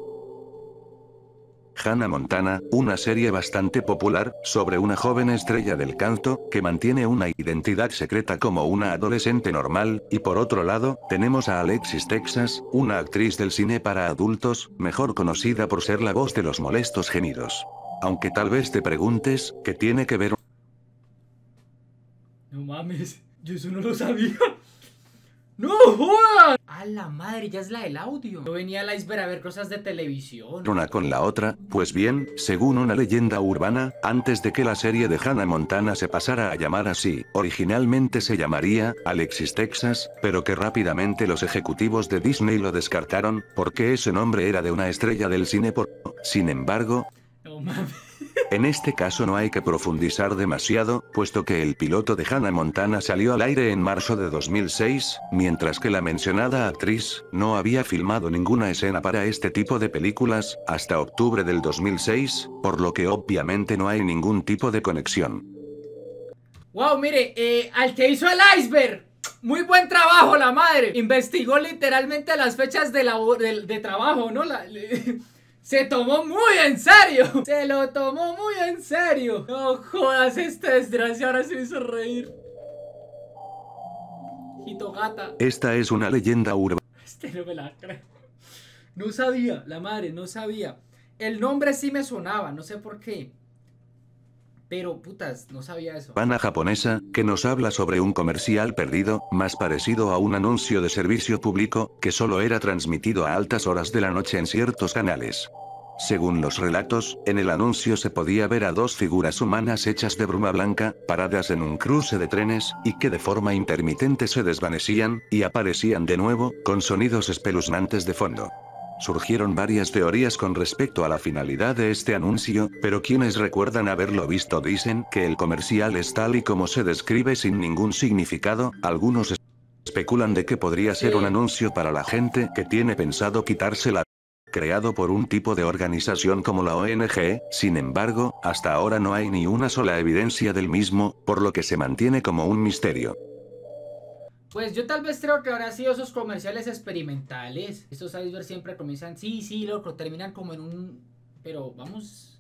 Hannah Montana, una serie bastante popular, sobre una joven estrella del canto, que mantiene una identidad secreta como una adolescente normal, y por otro lado, tenemos a Alexis Texas, una actriz del cine para adultos, mejor conocida por ser la voz de los molestos gemidos. Aunque tal vez te preguntes, ¿qué tiene que ver? No mames, yo eso no lo sabía. ¡No jodas! A la madre, ya es la del audio. Yo venía al iceberg a ver cosas de televisión. Una con la otra, pues bien, según una leyenda urbana, antes de que la serie de Hannah Montana se pasara a llamar así, originalmente se llamaría Alexis Texas, pero que rápidamente los ejecutivos de Disney lo descartaron, porque ese nombre era de una estrella del cine porno. Sin embargo, No mames. en este caso no hay que profundizar demasiado, puesto que el piloto de Hannah Montana salió al aire en marzo de dos mil seis, mientras que la mencionada actriz no había filmado ninguna escena para este tipo de películas hasta octubre del dos mil seis, por lo que obviamente no hay ningún tipo de conexión. Wow, mire, eh, al que hizo el iceberg. Muy buen trabajo, la madre. Investigó literalmente las fechas de, labor, de, de trabajo, ¿no? La, le... Se tomó muy en serio. Se lo tomó muy en serio. No jodas, este desgraciado ahora se me hizo reír. Hitogata. Esta es una leyenda urbana. Este no me la creo. No sabía, la madre, no sabía. El nombre sí me sonaba, no sé por qué. Pero, putas, no sabía eso. Urbana japonesa, que nos habla sobre un comercial perdido, más parecido a un anuncio de servicio público, que solo era transmitido a altas horas de la noche en ciertos canales. Según los relatos, en el anuncio se podía ver a dos figuras humanas hechas de bruma blanca, paradas en un cruce de trenes, y que de forma intermitente se desvanecían, y aparecían de nuevo, con sonidos espeluznantes de fondo. Surgieron varias teorías con respecto a la finalidad de este anuncio, pero quienes recuerdan haberlo visto dicen que el comercial es tal y como se describe sin ningún significado. Algunos especulan de que podría ser un anuncio para la gente que tiene pensado quitarse la vida, creado por un tipo de organización como la O N G, sin embargo, hasta ahora no hay ni una sola evidencia del mismo, por lo que se mantiene como un misterio. Pues yo tal vez creo que habrá sido esos comerciales experimentales. Estos icebergs siempre comienzan, sí, sí, loco, terminan como en un... Pero vamos...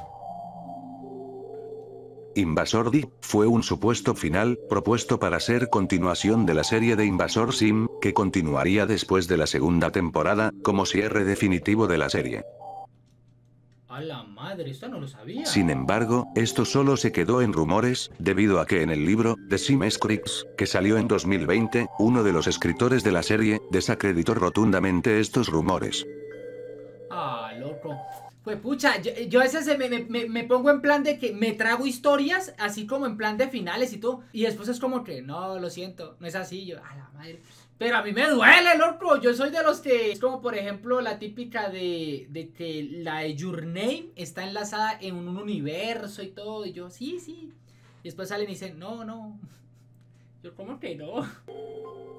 Invasor D fue un supuesto final, propuesto para ser continuación de la serie de Invasor Sim, que continuaría después de la segunda temporada, como cierre definitivo de la serie. A la madre, esto no lo sabía. Sin embargo, esto solo se quedó en rumores, debido a que en el libro, The Sim Scripts, que salió en dos mil veinte, uno de los escritores de la serie, desacreditó rotundamente estos rumores. Ah, loco. Pues pucha, yo, yo a veces me, me, me pongo en plan de que me trago historias, así como en plan de finales y todo, y después es como que, no, lo siento, no es así, yo, a la madre... Pero a mí me duele, loco. Yo soy de los que... Es como, por ejemplo, la típica de, de que la de Your Name está enlazada en un universo y todo. Y yo, sí, sí. Y después salen y dicen, no, no. Yo, ¿cómo que no?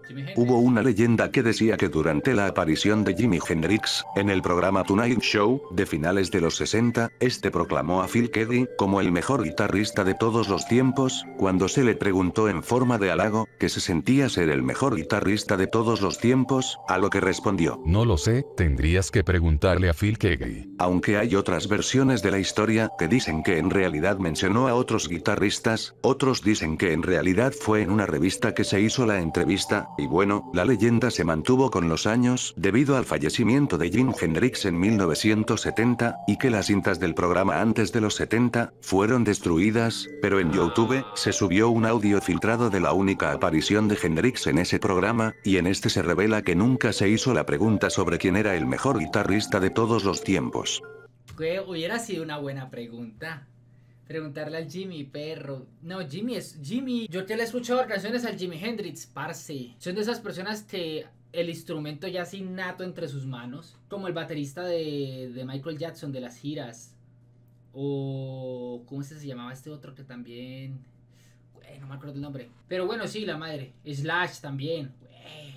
Jimi Hendrix. Hubo una leyenda que decía que durante la aparición de Jimi Hendrix, en el programa Tonight Show, de finales de los sesenta, este proclamó a Phil Keddy como el mejor guitarrista de todos los tiempos, cuando se le preguntó en forma de halago, que se sentía ser el mejor guitarrista de todos los tiempos, a lo que respondió: No lo sé, tendrías que preguntarle a Phil Keddy. Aunque hay otras versiones de la historia que dicen que en realidad mencionó a otros guitarristas, otros dicen que en realidad fue en una revista que se hizo la entrevista. Y bueno, la leyenda se mantuvo con los años debido al fallecimiento de Jimi Hendrix en mil novecientos setenta, y que las cintas del programa antes de los setenta fueron destruidas, pero en YouTube se subió un audio filtrado de la única aparición de Hendrix en ese programa, y en este se revela que nunca se hizo la pregunta sobre quién era el mejor guitarrista de todos los tiempos. Que hubiera sido una buena pregunta. Preguntarle al Jimmy, perro. No, Jimmy es... Jimmy... Yo que le he escuchado canciones al Jimi Hendrix, parce. Son de esas personas que el instrumento ya es innato entre sus manos. Como el baterista de, de Michael Jackson, de las giras. O... ¿Cómo se llamaba este otro que también...? Güey, no me acuerdo el nombre. Pero bueno, sí, la madre. Slash también. Güey.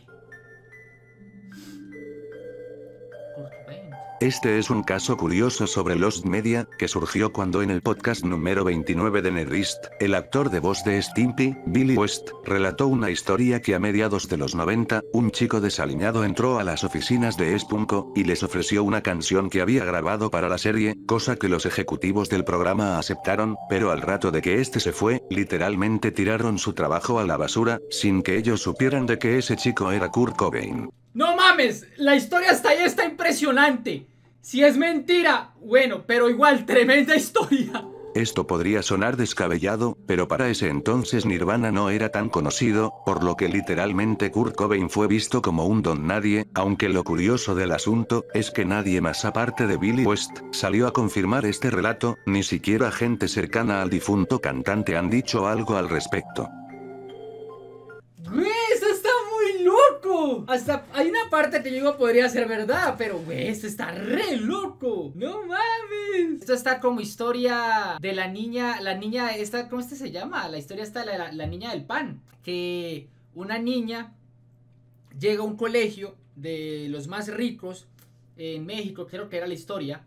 Kurt Cobain. Este es un caso curioso sobre Lost Media, que surgió cuando en el podcast número veintinueve de Nerdist, el actor de voz de Stimpy, Billy West, relató una historia que a mediados de los noventa, un chico desaliñado entró a las oficinas de Spunko, y les ofreció una canción que había grabado para la serie, cosa que los ejecutivos del programa aceptaron, pero al rato de que este se fue, literalmente tiraron su trabajo a la basura, sin que ellos supieran de que ese chico era Kurt Cobain. ¡No mames! La historia hasta ahí está impresionante. Si es mentira, bueno, pero igual, tremenda historia. Esto podría sonar descabellado, pero para ese entonces Nirvana no era tan conocido, por lo que literalmente Kurt Cobain fue visto como un don nadie, aunque lo curioso del asunto es que nadie más aparte de Billy West salió a confirmar este relato, ni siquiera gente cercana al difunto cantante han dicho algo al respecto. Güey, eso está muy loco. Hasta hay una parte que yo digo podría ser verdad, pero güey, esto está re loco. No mames. Esto está como historia de la niña, la niña esta, ¿cómo este se llama? La historia está de la, la niña del pan. Que una niña llega a un colegio de los más ricos en México, creo que era la historia.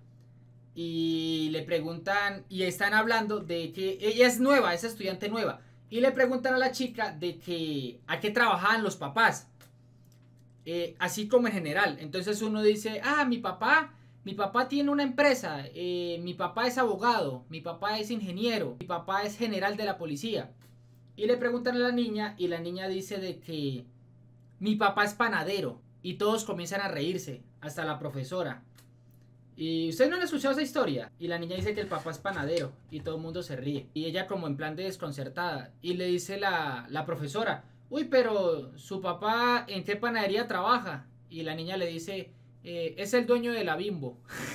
Y le preguntan, y están hablando de que ella es nueva, es estudiante nueva. Y le preguntan a la chica de que a qué trabajaban los papás. Eh, así como en general. Entonces uno dice, ah, mi papá, mi papá tiene una empresa. Eh, mi papá es abogado. Mi papá es ingeniero. Mi papá es general de la policía. Y le preguntan a la niña y la niña dice de que mi papá es panadero. Y todos comienzan a reírse. Hasta la profesora. Y ustedes no han escuchado esa historia. Y la niña dice que el papá es panadero. Y todo el mundo se ríe. Y ella como en plan de desconcertada. Y le dice la, la profesora, uy, pero su papá ¿en qué panadería trabaja? Y la niña le dice, eh, es el dueño de la Bimbo.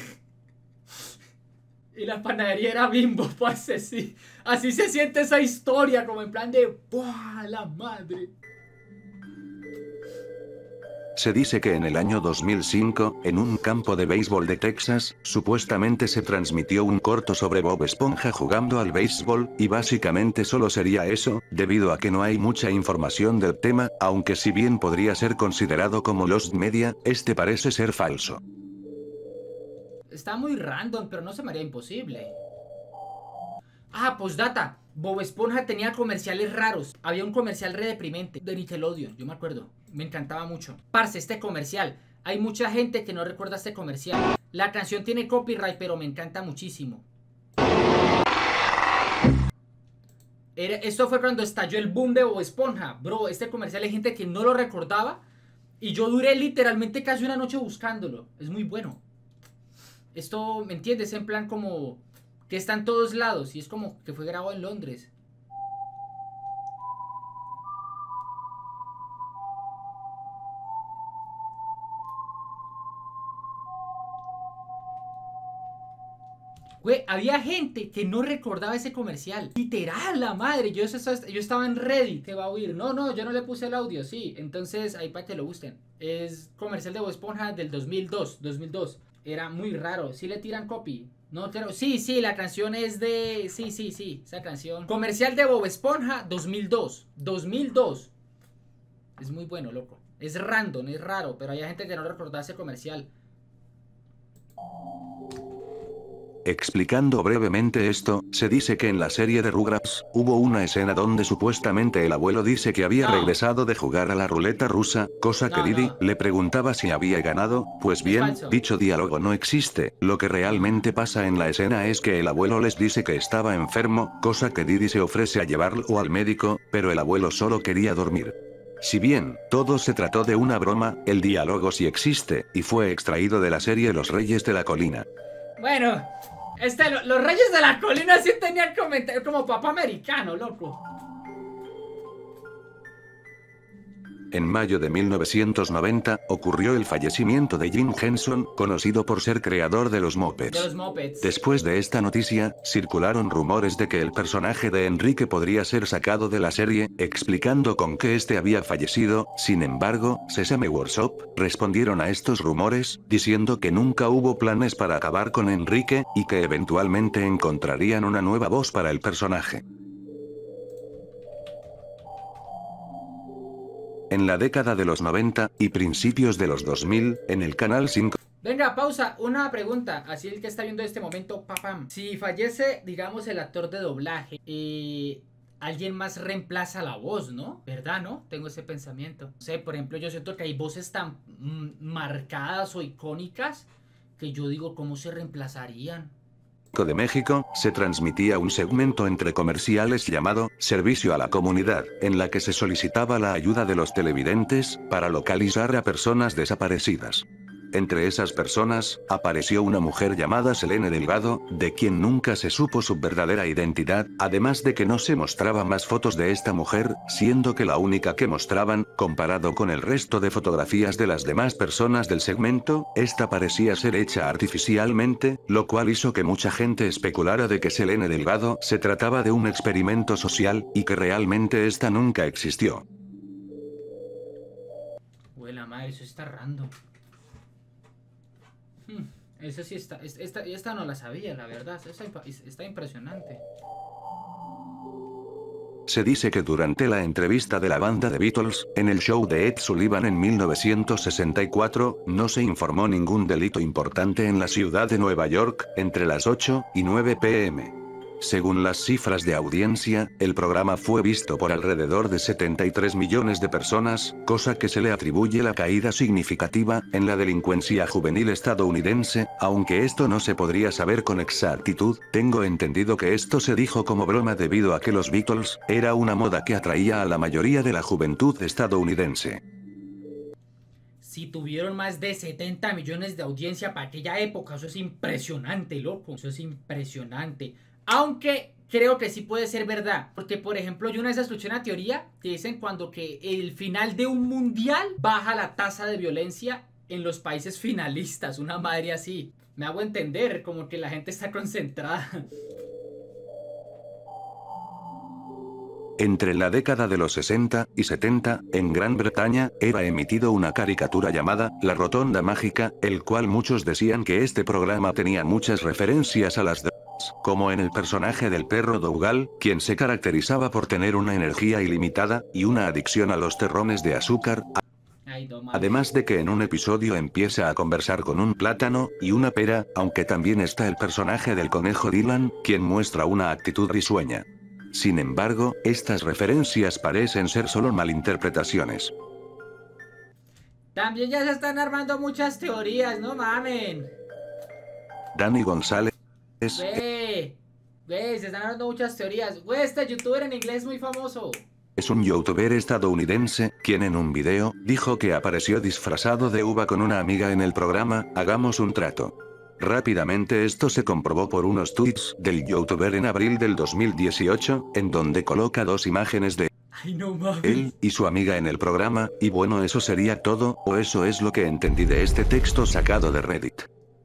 Y la panadería era Bimbo, pues así. Así se siente esa historia, como en plan de, ¡buah, la madre! Se dice que en el año dos mil cinco, en un campo de béisbol de Texas, supuestamente se transmitió un corto sobre Bob Esponja jugando al béisbol, y básicamente solo sería eso, debido a que no hay mucha información del tema, aunque si bien podría ser considerado como Lost Media, este parece ser falso. Está muy random, pero no se me haría imposible. Ah, postdata. Bob Esponja tenía comerciales raros. Había un comercial re deprimente de Nickelodeon, yo me acuerdo. Me encantaba mucho. Parce, este comercial. Hay mucha gente que no recuerda este comercial. La canción tiene copyright, pero me encanta muchísimo. Era, esto fue cuando estalló el boom de Bob Esponja. Bro, este comercial hay gente que no lo recordaba. Y yo duré literalmente casi una noche buscándolo. Es muy bueno. Esto, ¿me entiendes? En plan como que está en todos lados. Y es como que fue grabado en Londres. Güey, había gente que no recordaba ese comercial. Literal, la madre. Yo, yo estaba en Reddit. ¿Qué va a oír? No, no, yo no le puse el audio, sí. Entonces, ahí para que lo gusten. Es comercial de Bob Esponja del dos mil dos. dos mil dos. Era muy raro. ¿Sí le tiran copy? No, pero sí, sí, la canción es de... Sí, sí, sí, esa canción. Comercial de Bob Esponja dos mil dos. dos mil dos. Es muy bueno, loco. Es random, es raro, pero hay gente que no recordaba ese comercial. Explicando brevemente esto, se dice que en la serie de Rugrats, hubo una escena donde supuestamente el abuelo dice que había No. regresado de jugar a la ruleta rusa, cosa que No, Didi no. le preguntaba si había ganado, pues Es bien, falso. dicho diálogo no existe, lo que realmente pasa en la escena es que el abuelo les dice que estaba enfermo, cosa que Didi se ofrece a llevarlo al médico, pero el abuelo solo quería dormir. Si bien, todo se trató de una broma, el diálogo sí existe, y fue extraído de la serie Los Reyes de la Colina. Bueno, este, lo- los Reyes de la Colina sí tenían comentarios como papá americano, loco. En mayo de mil novecientos noventa, ocurrió el fallecimiento de Jim Henson, conocido por ser creador de los De Muppets. los Muppets. Después de esta noticia, circularon rumores de que el personaje de Enrique podría ser sacado de la serie, explicando con qué este había fallecido. Sin embargo, Sesame Workshop respondieron a estos rumores, diciendo que nunca hubo planes para acabar con Enrique, y que eventualmente encontrarían una nueva voz para el personaje. En la década de los noventa, y principios de los dos mil, en el canal cinco. Venga, pausa, una pregunta, así el que está viendo este momento, papam. Si fallece, digamos, el actor de doblaje, eh, alguien más reemplaza la voz, ¿no? ¿Verdad, no? Tengo ese pensamiento. No sé, por ejemplo, yo siento que hay voces tan mm, marcadas o icónicas que yo digo, ¿cómo se reemplazarían? de México, se transmitía un segmento entre comerciales llamado Servicio a la Comunidad, en la que se solicitaba la ayuda de los televidentes para localizar a personas desaparecidas. Entre esas personas, apareció una mujer llamada Selene Delgado, de quien nunca se supo su verdadera identidad, además de que no se mostraban más fotos de esta mujer, siendo que la única que mostraban, comparado con el resto de fotografías de las demás personas del segmento, esta parecía ser hecha artificialmente, lo cual hizo que mucha gente especulara de que Selene Delgado se trataba de un experimento social, y que realmente esta nunca existió. Uy, la madre, eso está random. Hmm, eso sí está, esta, esta no la sabía, la verdad, está, está impresionante. Se dice que durante la entrevista de la banda de Beatles, en el show de Ed Sullivan en mil novecientos sesenta y cuatro, no se informó ningún delito importante en la ciudad de Nueva York, entre las ocho y nueve pe eme. Según las cifras de audiencia, el programa fue visto por alrededor de setenta y tres millones de personas, cosa que se le atribuye la caída significativa en la delincuencia juvenil estadounidense, aunque esto no se podría saber con exactitud. Tengo entendido que esto se dijo como broma debido a que los Beatles era una moda que atraía a la mayoría de la juventud estadounidense. Si tuvieron más de setenta millones de audiencia para aquella época, eso es impresionante, loco, eso es impresionante. Aunque creo que sí puede ser verdad, porque por ejemplo yo una vez escuché una teoría que dicen cuando que el final de un mundial baja la tasa de violencia en los países finalistas, una madre así. Me hago entender, como que la gente está concentrada. Entre la década de los sesenta y setenta, en Gran Bretaña, era emitido una caricatura llamada La Rotonda Mágica, el cual muchos decían que este programa tenía muchas referencias a las drogas, como en el personaje del perro Dougal, quien se caracterizaba por tener una energía ilimitada, y una adicción a los terrones de azúcar. Ay, no, Además de que en un episodio empieza a conversar con un plátano y una pera, aunque también está el personaje del conejo Dylan, quien muestra una actitud risueña. Sin embargo, estas referencias parecen ser solo malinterpretaciones. También ya se están armando muchas teorías, no mamen. Dani González. Güey, güey, se están armando muchas teorías. Güey, este youtuber en inglés es muy famoso. Es un youtuber estadounidense, quien en un video, dijo que apareció disfrazado de uva con una amiga en el programa, Hagamos un trato. Rápidamente esto se comprobó por unos tweets del youtuber en abril del dos mil dieciocho, en donde coloca dos imágenes de Ay, no mames. él y su amiga en el programa, y bueno, eso sería todo, o eso es lo que entendí de este texto sacado de Reddit.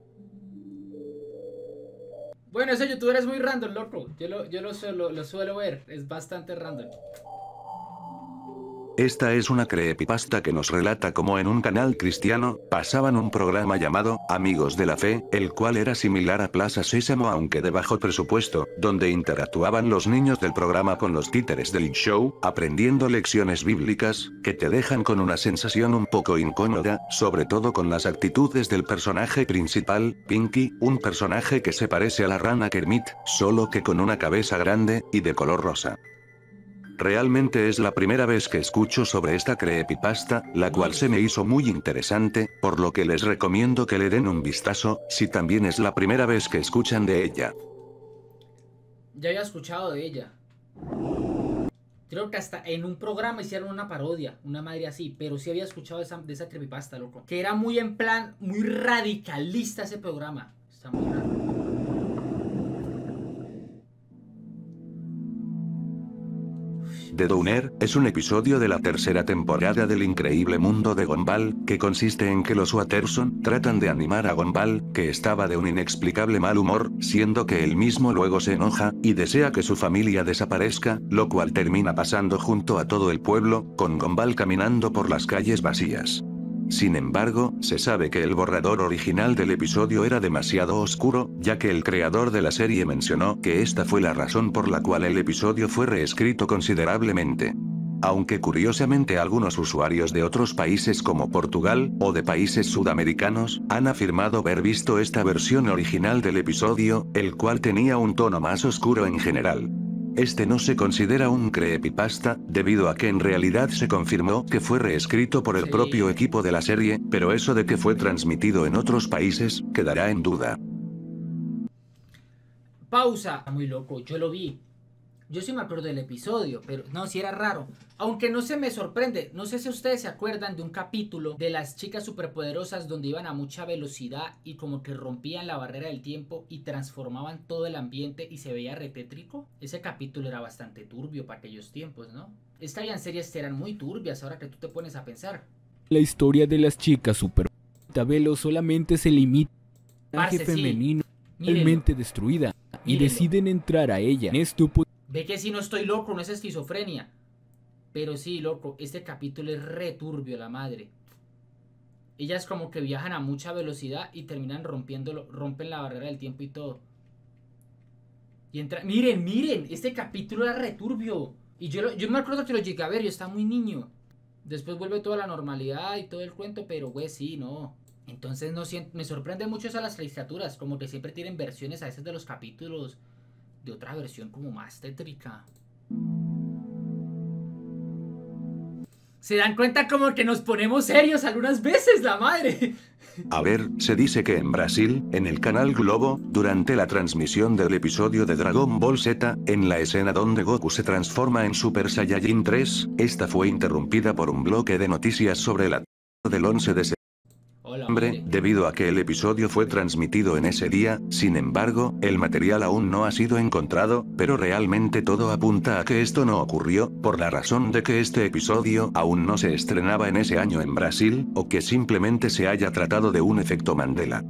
Bueno, ese youtuber es muy random, loco. Yo lo, yo lo, suelo, lo suelo ver, es bastante random. Esta es una creepypasta que nos relata cómo en un canal cristiano, pasaban un programa llamado Amigos de la Fe, el cual era similar a Plaza Sésamo aunque de bajo presupuesto, donde interactuaban los niños del programa con los títeres del show, aprendiendo lecciones bíblicas, que te dejan con una sensación un poco incómoda, sobre todo con las actitudes del personaje principal, Pinky, un personaje que se parece a la rana Kermit, solo que con una cabeza grande, y de color rosa. Realmente es la primera vez que escucho sobre esta creepypasta, la cual se me hizo muy interesante, por lo que les recomiendo que le den un vistazo, si también es la primera vez que escuchan de ella. Ya había escuchado de ella. Creo que hasta en un programa hicieron una parodia, una madre así, pero sí había escuchado de esa, de esa creepypasta, loco. Que era muy en plan, muy radicalista ese programa. Está muy raro. The Downer es un episodio de la tercera temporada del increíble mundo de Gumball, que consiste en que los Watterson tratan de animar a Gumball, que estaba de un inexplicable mal humor, siendo que él mismo luego se enoja, y desea que su familia desaparezca, lo cual termina pasando junto a todo el pueblo, con Gumball caminando por las calles vacías. Sin embargo, se sabe que el borrador original del episodio era demasiado oscuro, ya que el creador de la serie mencionó que esta fue la razón por la cual el episodio fue reescrito considerablemente. Aunque curiosamente algunos usuarios de otros países como Portugal, o de países sudamericanos, han afirmado haber visto esta versión original del episodio, el cual tenía un tono más oscuro en general. Este no se considera un creepypasta, debido a que en realidad se confirmó que fue reescrito por el Sí. propio equipo de la serie, pero eso de que fue transmitido en otros países, quedará en duda. Pausa. Muy loco, yo lo vi. Yo sí me acuerdo del episodio, pero no, sí era raro. Aunque no se me sorprende, no sé si ustedes se acuerdan de un capítulo de las chicas superpoderosas donde iban a mucha velocidad y como que rompían la barrera del tiempo y transformaban todo el ambiente y se veía retétrico. Ese capítulo era bastante turbio para aquellos tiempos, ¿no? Estas series eran muy turbias ahora que tú te pones a pensar. La historia de las chicas super Tabelo solamente se limita a un Parce, personaje sí. femenino Mírenlo. totalmente destruida y Mírenlo. deciden entrar a ella. En esto Ve que si no estoy loco, no es esquizofrenia. Pero sí, loco, este capítulo es re turbio, la madre. Ellas como que viajan a mucha velocidad y terminan rompiéndolo, rompen la barrera del tiempo y todo. Y entra... Miren, miren, este capítulo era re turbio. Y yo, lo- yo me acuerdo que lo llegué a ver, yo estaba muy niño. Después vuelve toda la normalidad y todo el cuento, pero güey, sí, no. Entonces no siento, me sorprende mucho eso a las criaturas, como que siempre tienen versiones a veces de los capítulos de otra versión como más tétrica. Se dan cuenta como que nos ponemos serios algunas veces, la madre. A ver, se dice que en Brasil, en el canal Globo, durante la transmisión del episodio de Dragon Ball Z, en la escena donde Goku se transforma en Super Saiyajin tres, esta fue interrumpida por un bloque de noticias sobre el atentado del once de septiembre. Hola, Hombre, madre. debido a que el episodio fue transmitido en ese día, sin embargo, el material aún no ha sido encontrado, pero realmente todo apunta a que esto no ocurrió, por la razón de que este episodio aún no se estrenaba en ese año en Brasil, o que simplemente se haya tratado de un efecto Mandela.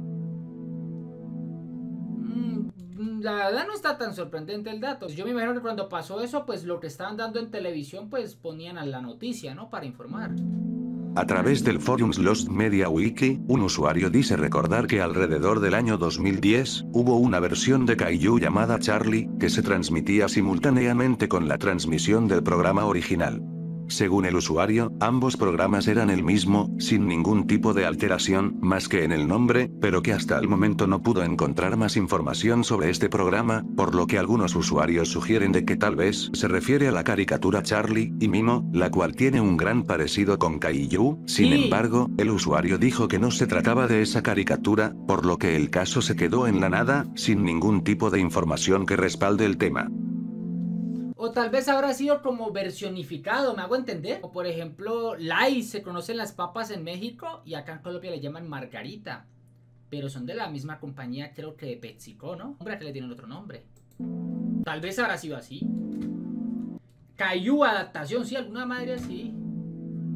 Mm, La verdad no está tan sorprendente el dato. Yo me imagino que cuando pasó eso, pues lo que estaban dando en televisión, pues ponían a la noticia, ¿no? Para informar. A través del Forums Lost Media Wiki, un usuario dice recordar que alrededor del año dos mil diez, hubo una versión de Kaiju llamada Charlie, que se transmitía simultáneamente con la transmisión del programa original. Según el usuario, ambos programas eran el mismo, sin ningún tipo de alteración, más que en el nombre, pero que hasta el momento no pudo encontrar más información sobre este programa, por lo que algunos usuarios sugieren de que tal vez se refiere a la caricatura Charlie y Mimo, la cual tiene un gran parecido con Kaiju. Sin Sí. embargo, el usuario dijo que no se trataba de esa caricatura, por lo que el caso se quedó en la nada, sin ningún tipo de información que respalde el tema. O tal vez habrá sido como versionificado, ¿me hago entender? O por ejemplo, Lays, se conocen las papas en México y acá en Colombia le llaman Margarita. Pero son de la misma compañía, creo que de PepsiCo, ¿no? Hombre, que le tienen otro nombre. Tal vez habrá sido así. Kaiju adaptación, sí, alguna madre así.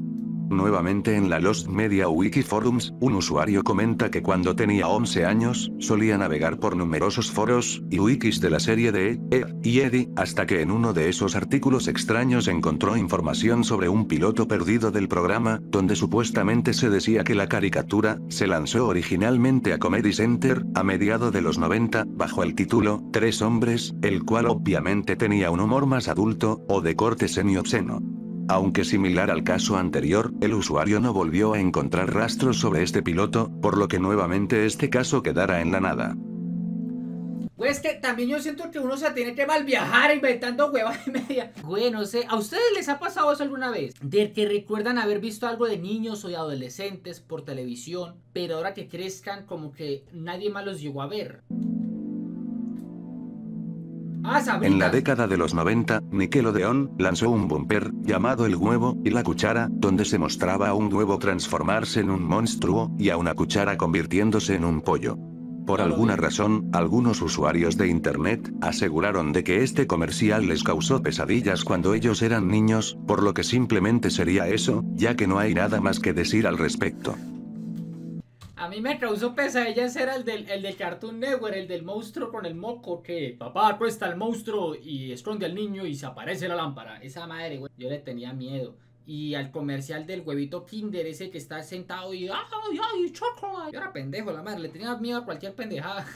Nuevamente en la Lost Media Wiki Forums, un usuario comenta que cuando tenía once años, solía navegar por numerosos foros y wikis de la serie de E y Eddie, hasta que en uno de esos artículos extraños encontró información sobre un piloto perdido del programa, donde supuestamente se decía que la caricatura se lanzó originalmente a Comedy Center, a mediados de los noventa, bajo el título Tres hombres, el cual obviamente tenía un humor más adulto, o de corte semi-obsceno. Aunque similar al caso anterior, el usuario no volvió a encontrar rastros sobre este piloto, por lo que nuevamente este caso quedará en la nada. Pues que también yo siento que uno se tiene que mal viajar inventando huevas y media. Güey, no sé, ¿a ustedes les ha pasado eso alguna vez? De que recuerdan haber visto algo de niños o de adolescentes por televisión, pero ahora que crezcan como que nadie más los llegó a ver. Ah, en la década de los noventa, Nickelodeon lanzó un bumper llamado El huevo y la cuchara, donde se mostraba a un huevo transformarse en un monstruo y a una cuchara convirtiéndose en un pollo. Por alguna razón, algunos usuarios de internet aseguraron de que este comercial les causó pesadillas cuando ellos eran niños, por lo que simplemente sería eso, ya que no hay nada más que decir al respecto. A mí me causó pesadillas era el del, el del Cartoon Network, el del monstruo con el moco que papá acuesta al monstruo y esconde al niño y se aparece la lámpara. Esa madre, güey, yo le tenía miedo. Y al comercial del huevito Kinder, ese que está sentado y ¡ay, ay, chocolate! Yo era pendejo, la madre, le tenía miedo a cualquier pendejada.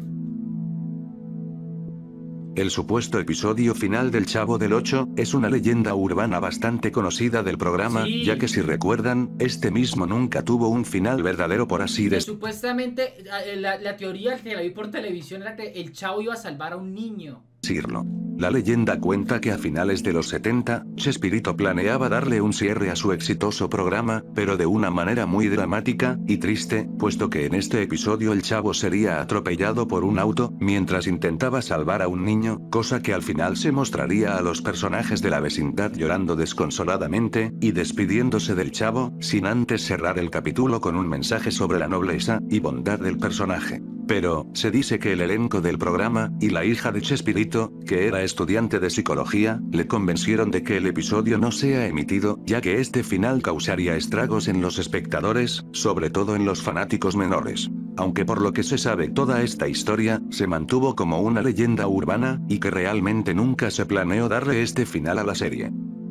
El supuesto episodio final del Chavo del Ocho es una leyenda urbana bastante conocida del programa, sí, ya que si recuerdan, este mismo nunca tuvo un final verdadero por así decirlo. Supuestamente, la, la teoría que la vi por televisión era que el Chavo iba a salvar a un niño. La leyenda cuenta que a finales de los setenta, Chespirito planeaba darle un cierre a su exitoso programa, pero de una manera muy dramática y triste, puesto que en este episodio el Chavo sería atropellado por un auto, mientras intentaba salvar a un niño, cosa que al final se mostraría a los personajes de la vecindad llorando desconsoladamente, y despidiéndose del Chavo, sin antes cerrar el capítulo con un mensaje sobre la nobleza y bondad del personaje. Pero, se dice que el elenco del programa, y la hija de Chespirito, que era estudiante de psicología, le convencieron de que el episodio no sea emitido, ya que este final causaría estragos en los espectadores, sobre todo en los fanáticos menores. Aunque por lo que se sabe toda esta historia, se mantuvo como una leyenda urbana, y que realmente nunca se planeó darle este final a la serie.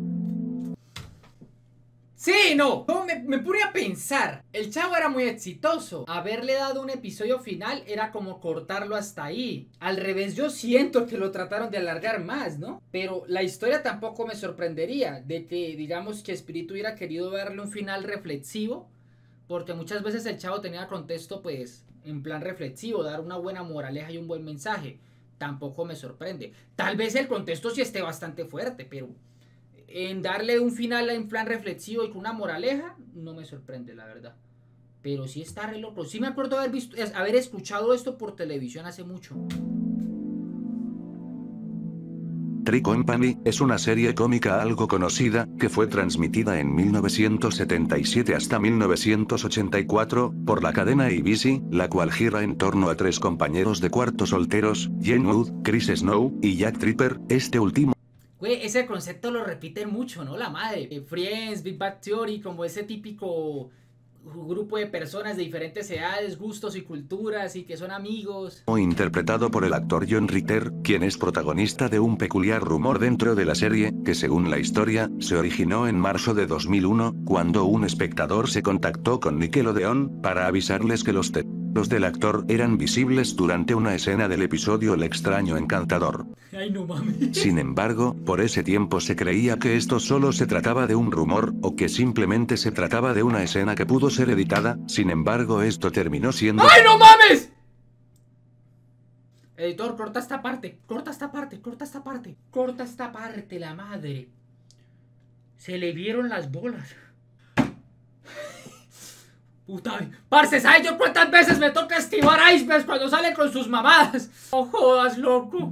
Sí, no, no me, me puse a pensar. El Chavo era muy exitoso. Haberle dado un episodio final era como cortarlo hasta ahí. Al revés, yo siento que lo trataron de alargar más, ¿no? Pero la historia tampoco me sorprendería de que, digamos, que Chespirito hubiera querido darle un final reflexivo, porque muchas veces el Chavo tenía contexto, pues, en plan reflexivo, dar una buena moraleja y un buen mensaje. Tampoco me sorprende. Tal vez el contexto sí esté bastante fuerte, pero en darle un final en plan reflexivo y con una moraleja, no me sorprende, la verdad. Pero sí está re loco. Sí me acuerdo haber visto, haber escuchado esto por televisión hace mucho. Three's Company es una serie cómica algo conocida, que fue transmitida en mil novecientos setenta y siete hasta mil novecientos ochenta y cuatro, por la cadena A B C, la cual gira en torno a tres compañeros de cuarto solteros, Jen Wood, Chris Snow y Jack Tripper, este último. Güey, ese concepto lo repiten mucho, ¿no? La madre. Friends, Big Bang Theory, como ese típico grupo de personas de diferentes edades, gustos y culturas y que son amigos. Interpretado por el actor John Ritter, quien es protagonista de un peculiar rumor dentro de la serie, que según la historia, se originó en marzo de dos mil uno, cuando un espectador se contactó con Nickelodeon, para avisarles que los tetos del actor eran visibles durante una escena del episodio El extraño encantador. Ay, no mames. Sin embargo, por ese tiempo se creía que esto solo se trataba de un rumor, o que simplemente se trataba de una escena que pudo ser editada. Sin embargo, esto terminó siendo... ¡Ay, no mames! Editor, corta esta parte, corta esta parte, corta esta parte, corta esta parte, la madre. Se le vieron las bolas. Puta, parce, ¿sabes yo cuántas veces me toca estimar icebergs cuando salen con sus mamadas? ¡Oh, jodas, loco!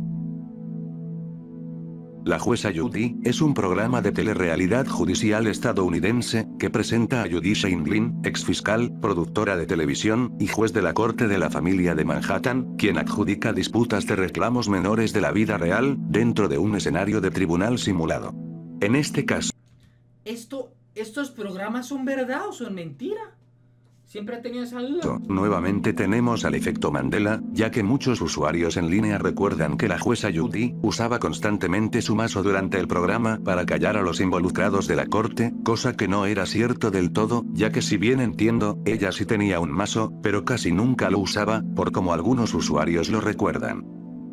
La jueza Judy es un programa de telerrealidad judicial estadounidense que presenta a Judy Sheindlin, ex fiscal, productora de televisión y juez de la corte de la familia de Manhattan, quien adjudica disputas de reclamos menores de la vida real dentro de un escenario de tribunal simulado. En este caso, esto ¿estos programas son verdad o son mentira? Siempre he tenido esa duda. Nuevamente tenemos al efecto Mandela, ya que muchos usuarios en línea recuerdan que la jueza Judy usaba constantemente su mazo durante el programa para callar a los involucrados de la corte, cosa que no era cierto del todo, ya que si bien entiendo, ella sí tenía un mazo, pero casi nunca lo usaba, por como algunos usuarios lo recuerdan.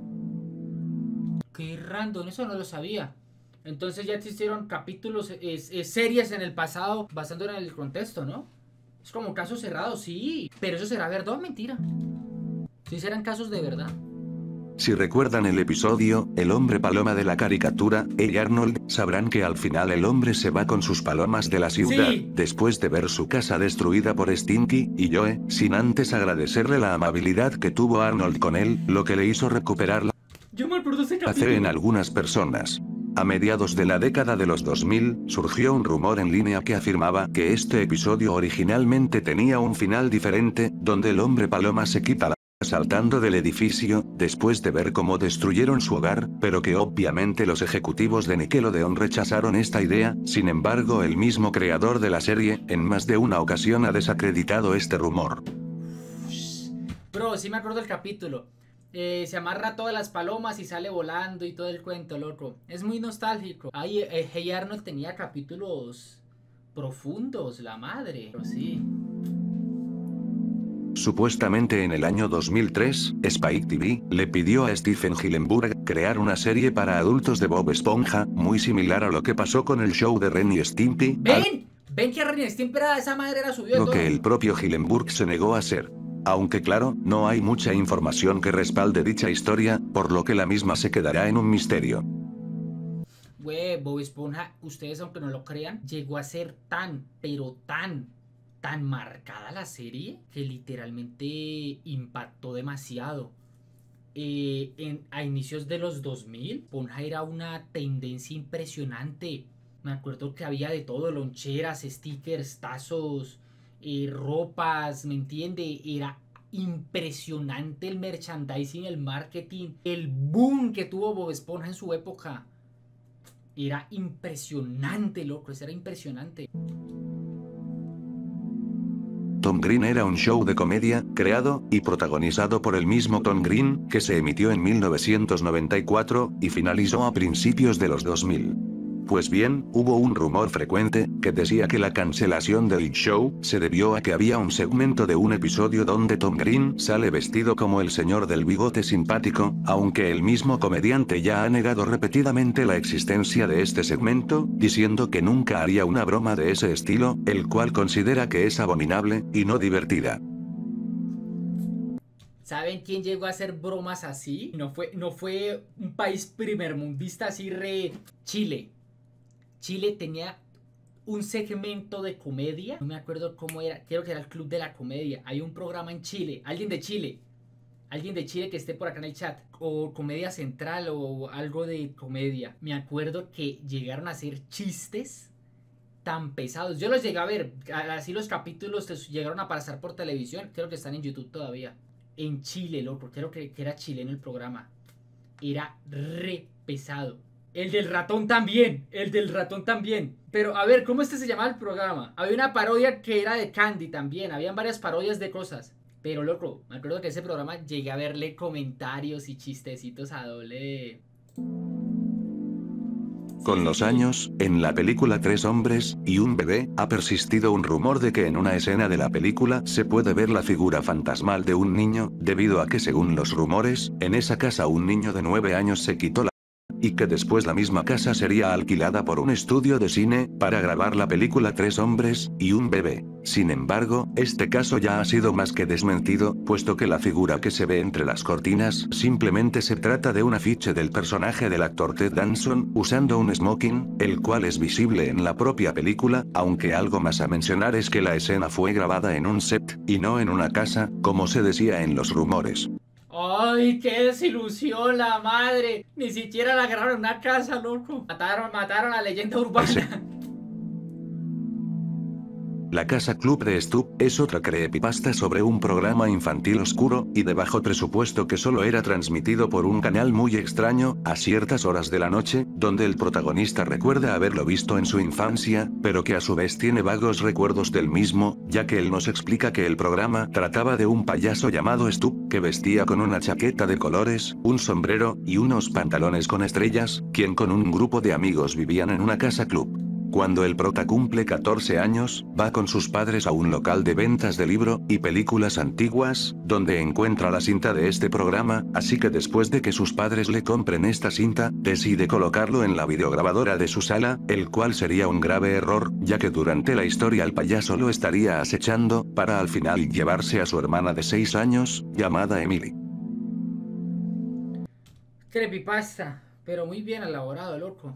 Qué random, eso no lo sabía. Entonces ya existieron capítulos, es, es, series en el pasado basando en el contexto, ¿no? Es como casos cerrados, sí. Pero eso será verdad o mentira. Sí serán casos de verdad. Si recuerdan el episodio, El hombre paloma de la caricatura, Hey Arnold, sabrán que al final el hombre se va con sus palomas de la ciudad, sí. Después de ver su casa destruida por Stinky y Joe, sin antes agradecerle la amabilidad que tuvo Arnold con él, lo que le hizo recuperar la Yo me acuerdo ese capítulo. fe en algunas personas. A mediados de la década de los dos mil, surgió un rumor en línea que afirmaba que este episodio originalmente tenía un final diferente, donde el hombre paloma se quita la vida saltando del edificio, después de ver cómo destruyeron su hogar, pero que obviamente los ejecutivos de Nickelodeon rechazaron esta idea. Sin embargo, el mismo creador de la serie, en más de una ocasión ha desacreditado este rumor. Bro, sí me acuerdo del capítulo. Eh, se amarra todas las palomas y sale volando y todo el cuento, loco. Es muy nostálgico. Ahí, eh, Hey Arnold tenía capítulos profundos, la madre. Pero sí. Supuestamente en el año dos mil tres, Spike T V le pidió a Stephen Hillenburg crear una serie para adultos de Bob Esponja, muy similar a lo que pasó con el show de Ren y Stimpy. ¡Ven! ¡Ven que Ren y Stimpy era, esa madre era subió Lo todo! que el propio Hillenburg se negó a hacer. Aunque claro, no hay mucha información que respalde dicha historia, por lo que la misma se quedará en un misterio. Güey, Bob Esponja, ustedes aunque no lo crean, llegó a ser tan, pero tan, tan marcada la serie que literalmente impactó demasiado. Eh, en, a inicios de los dos mil, Esponja era una tendencia impresionante. Me acuerdo que había de todo, loncheras, stickers, tazos, eh, ropas, ¿me entiende? Era impresionante el merchandising, el marketing, el boom que tuvo Bob Esponja en su época. Era impresionante, loco, eso era impresionante. Tom Green era un show de comedia, creado y protagonizado por el mismo Tom Green, que se emitió en mil novecientos noventa y cuatro, y finalizó a principios de los dos mil. Pues bien, hubo un rumor frecuente, que decía que la cancelación del show, se debió a que había un segmento de un episodio donde Tom Green sale vestido como el señor del bigote simpático, aunque el mismo comediante ya ha negado repetidamente la existencia de este segmento, diciendo que nunca haría una broma de ese estilo, el cual considera que es abominable, y no divertida. ¿Saben quién llegó a hacer bromas así? No fue, no fue un país primermundista así re... Chile. Chile tenía un segmento de comedia, no me acuerdo cómo era, creo que era el Club de la Comedia. Hay un programa en Chile, alguien de Chile, alguien de Chile que esté por acá en el chat, o Comedia Central o algo de comedia. Me acuerdo que llegaron a hacer chistes tan pesados. Yo los llegué a ver, así los capítulos que llegaron a pasar por televisión, creo que están en YouTube todavía. En Chile, loco, creo que, que era chileno el programa. Era re pesado. El del ratón también, el del ratón también. Pero a ver, ¿cómo este se llamaba el programa? Había una parodia que era de Candy también. Habían varias parodias de cosas. Pero loco, me acuerdo que ese programa llegué a verle comentarios y chistecitos a doble. Con los años, en la película Tres hombres y un bebé, ha persistido un rumor de que en una escena de la película se puede ver la figura fantasmal de un niño, debido a que según los rumores, en esa casa un niño de nueve años se quitó la y que después la misma casa sería alquilada por un estudio de cine, para grabar la película Tres hombres y un bebé. Sin embargo, este caso ya ha sido más que desmentido, puesto que la figura que se ve entre las cortinas simplemente se trata de un afiche del personaje del actor Ted Danson, usando un smoking, el cual es visible en la propia película, aunque algo más a mencionar es que la escena fue grabada en un set, y no en una casa, como se decía en los rumores. ¡Ay, qué desilusión, la madre! Ni siquiera la agarraron en una casa, loco. Mataron, mataron a la leyenda urbana. La Casa Club de Stu es otra creepypasta sobre un programa infantil oscuro y de bajo presupuesto que solo era transmitido por un canal muy extraño, a ciertas horas de la noche, donde el protagonista recuerda haberlo visto en su infancia, pero que a su vez tiene vagos recuerdos del mismo, ya que él nos explica que el programa trataba de un payaso llamado Stu, que vestía con una chaqueta de colores, un sombrero, y unos pantalones con estrellas, quien con un grupo de amigos vivían en una casa club. Cuando el prota cumple catorce años, va con sus padres a un local de ventas de libro y películas antiguas, donde encuentra la cinta de este programa, así que después de que sus padres le compren esta cinta, decide colocarlo en la videograbadora de su sala, el cual sería un grave error, ya que durante la historia el payaso lo estaría acechando, para al final llevarse a su hermana de seis años, llamada Emily. Creepypasta, pero muy bien elaborado, loco.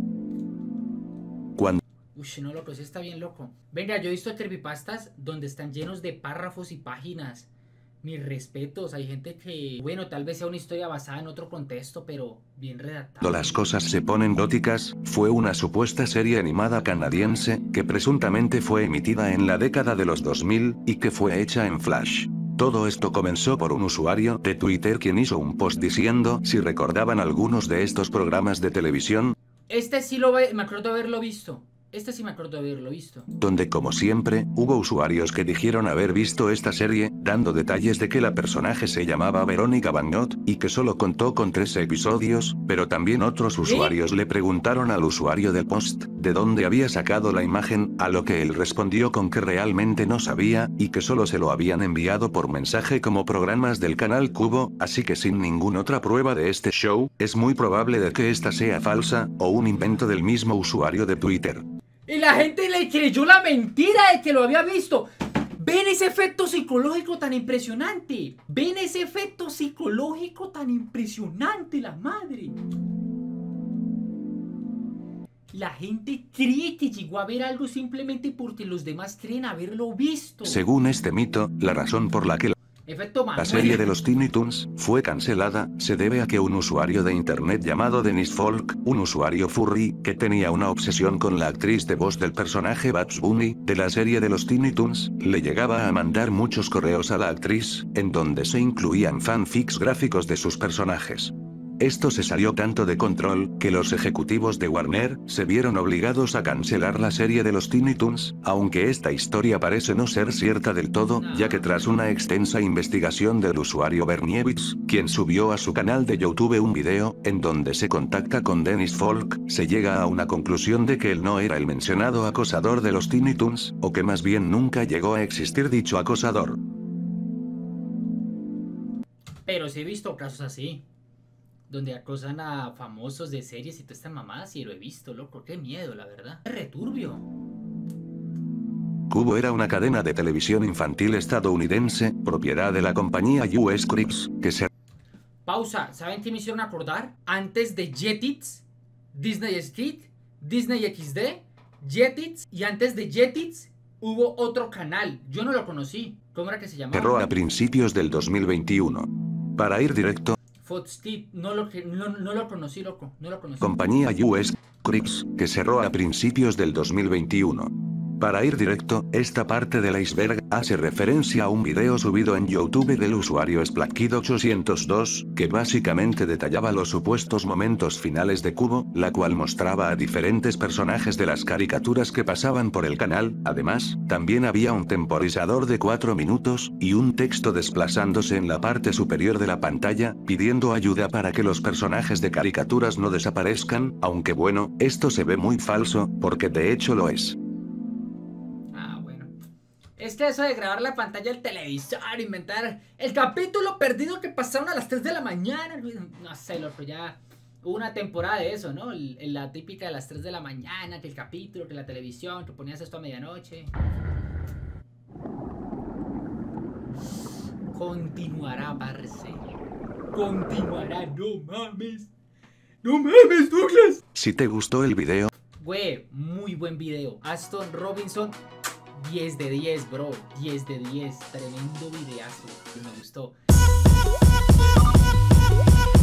Cuando Uy, no, loco, sí está bien loco. Venga, yo he visto creepypastas donde están llenos de párrafos y páginas. Mis respetos, hay gente que, bueno, tal vez sea una historia basada en otro contexto, pero bien redactada. las cosas se ponen góticas, fue una supuesta serie animada canadiense, que presuntamente fue emitida en la década de los dos mil, y que fue hecha en Flash. Todo esto comenzó por un usuario de Twitter quien hizo un post diciendo si recordaban algunos de estos programas de televisión, Este sí lo ve, me acuerdo de haberlo visto. Este sí me acuerdo de haberlo visto. donde como siempre, hubo usuarios que dijeron haber visto esta serie, dando detalles de que la personaje se llamaba Verónica Bagnot, y que solo contó con tres episodios, pero también otros usuarios le preguntaron al usuario del post, de dónde había sacado la imagen, a lo que él respondió con que realmente no sabía, y que solo se lo habían enviado por mensaje como programas del canal Cubo, así que sin ninguna otra prueba de este show, es muy probable de que esta sea falsa, o un invento del mismo usuario de Twitter. Y la gente le creyó la mentira de que lo había visto. ¿Ven ese efecto psicológico tan impresionante? ¿Ven ese efecto psicológico tan impresionante, la madre? La gente cree que llegó a ver algo simplemente porque los demás creen haberlo visto. Según este mito, la razón por la que la Efecto La serie de los Tiny Toons fue cancelada se debe a que un usuario de internet llamado Dennis Folk, un usuario furry, que tenía una obsesión con la actriz de voz del personaje Bugs Bunny, de la serie de los Tiny Toons, le llegaba a mandar muchos correos a la actriz, en donde se incluían fanfics gráficos de sus personajes. Esto se salió tanto de control, que los ejecutivos de Warner se vieron obligados a cancelar la serie de los Tiny Toons, aunque esta historia parece no ser cierta del todo, ya que tras una extensa investigación del usuario Berniewicz, quien subió a su canal de YouTube un video, en donde se contacta con Dennis Folk, se llega a una conclusión de que él no era el mencionado acosador de los Tiny Toons, o que más bien nunca llegó a existir dicho acosador. Pero sí he visto casos así, donde acosan a famosos de series y todas estas mamadas, y lo he visto, loco. Qué miedo, la verdad. Es returbio. Cubo era una cadena de televisión infantil estadounidense, propiedad de la compañía U S Crips, que se... Pausa. ¿Saben qué me hicieron acordar? Antes de Jetix, Disney X D, Disney X D, Jetix, y antes de Jetix hubo otro canal. Yo no lo conocí. ¿Cómo era que se llamaba? cerró a principios del dos mil veintiuno. Para ir directo, Foxtit, no lo, no, no lo conocí, loco, no lo conocí. compañía U S Crips, que cerró a principios del dos mil veintiuno. Para ir directo, esta parte del iceberg hace referencia a un video subido en YouTube del usuario Splackid ochocientos dos, que básicamente detallaba los supuestos momentos finales de Cubo, la cual mostraba a diferentes personajes de las caricaturas que pasaban por el canal. Además, también había un temporizador de cuatro minutos, y un texto desplazándose en la parte superior de la pantalla, pidiendo ayuda para que los personajes de caricaturas no desaparezcan, aunque bueno, esto se ve muy falso, porque de hecho lo es. Es que eso de grabar la pantalla del televisor, inventar el capítulo perdido que pasaron a las tres de la mañana, no sé, loco, ya hubo una temporada de eso, ¿no? El, el, la típica de las tres de la mañana, que el capítulo, que la televisión, que ponías esto a medianoche. Continuará, parce. Continuará, no mames. No mames, Douglas. Si te gustó el video, güey, muy buen video. Aston Robinson, diez de diez, bro. diez de diez. Tremendo videazo. Me gustó.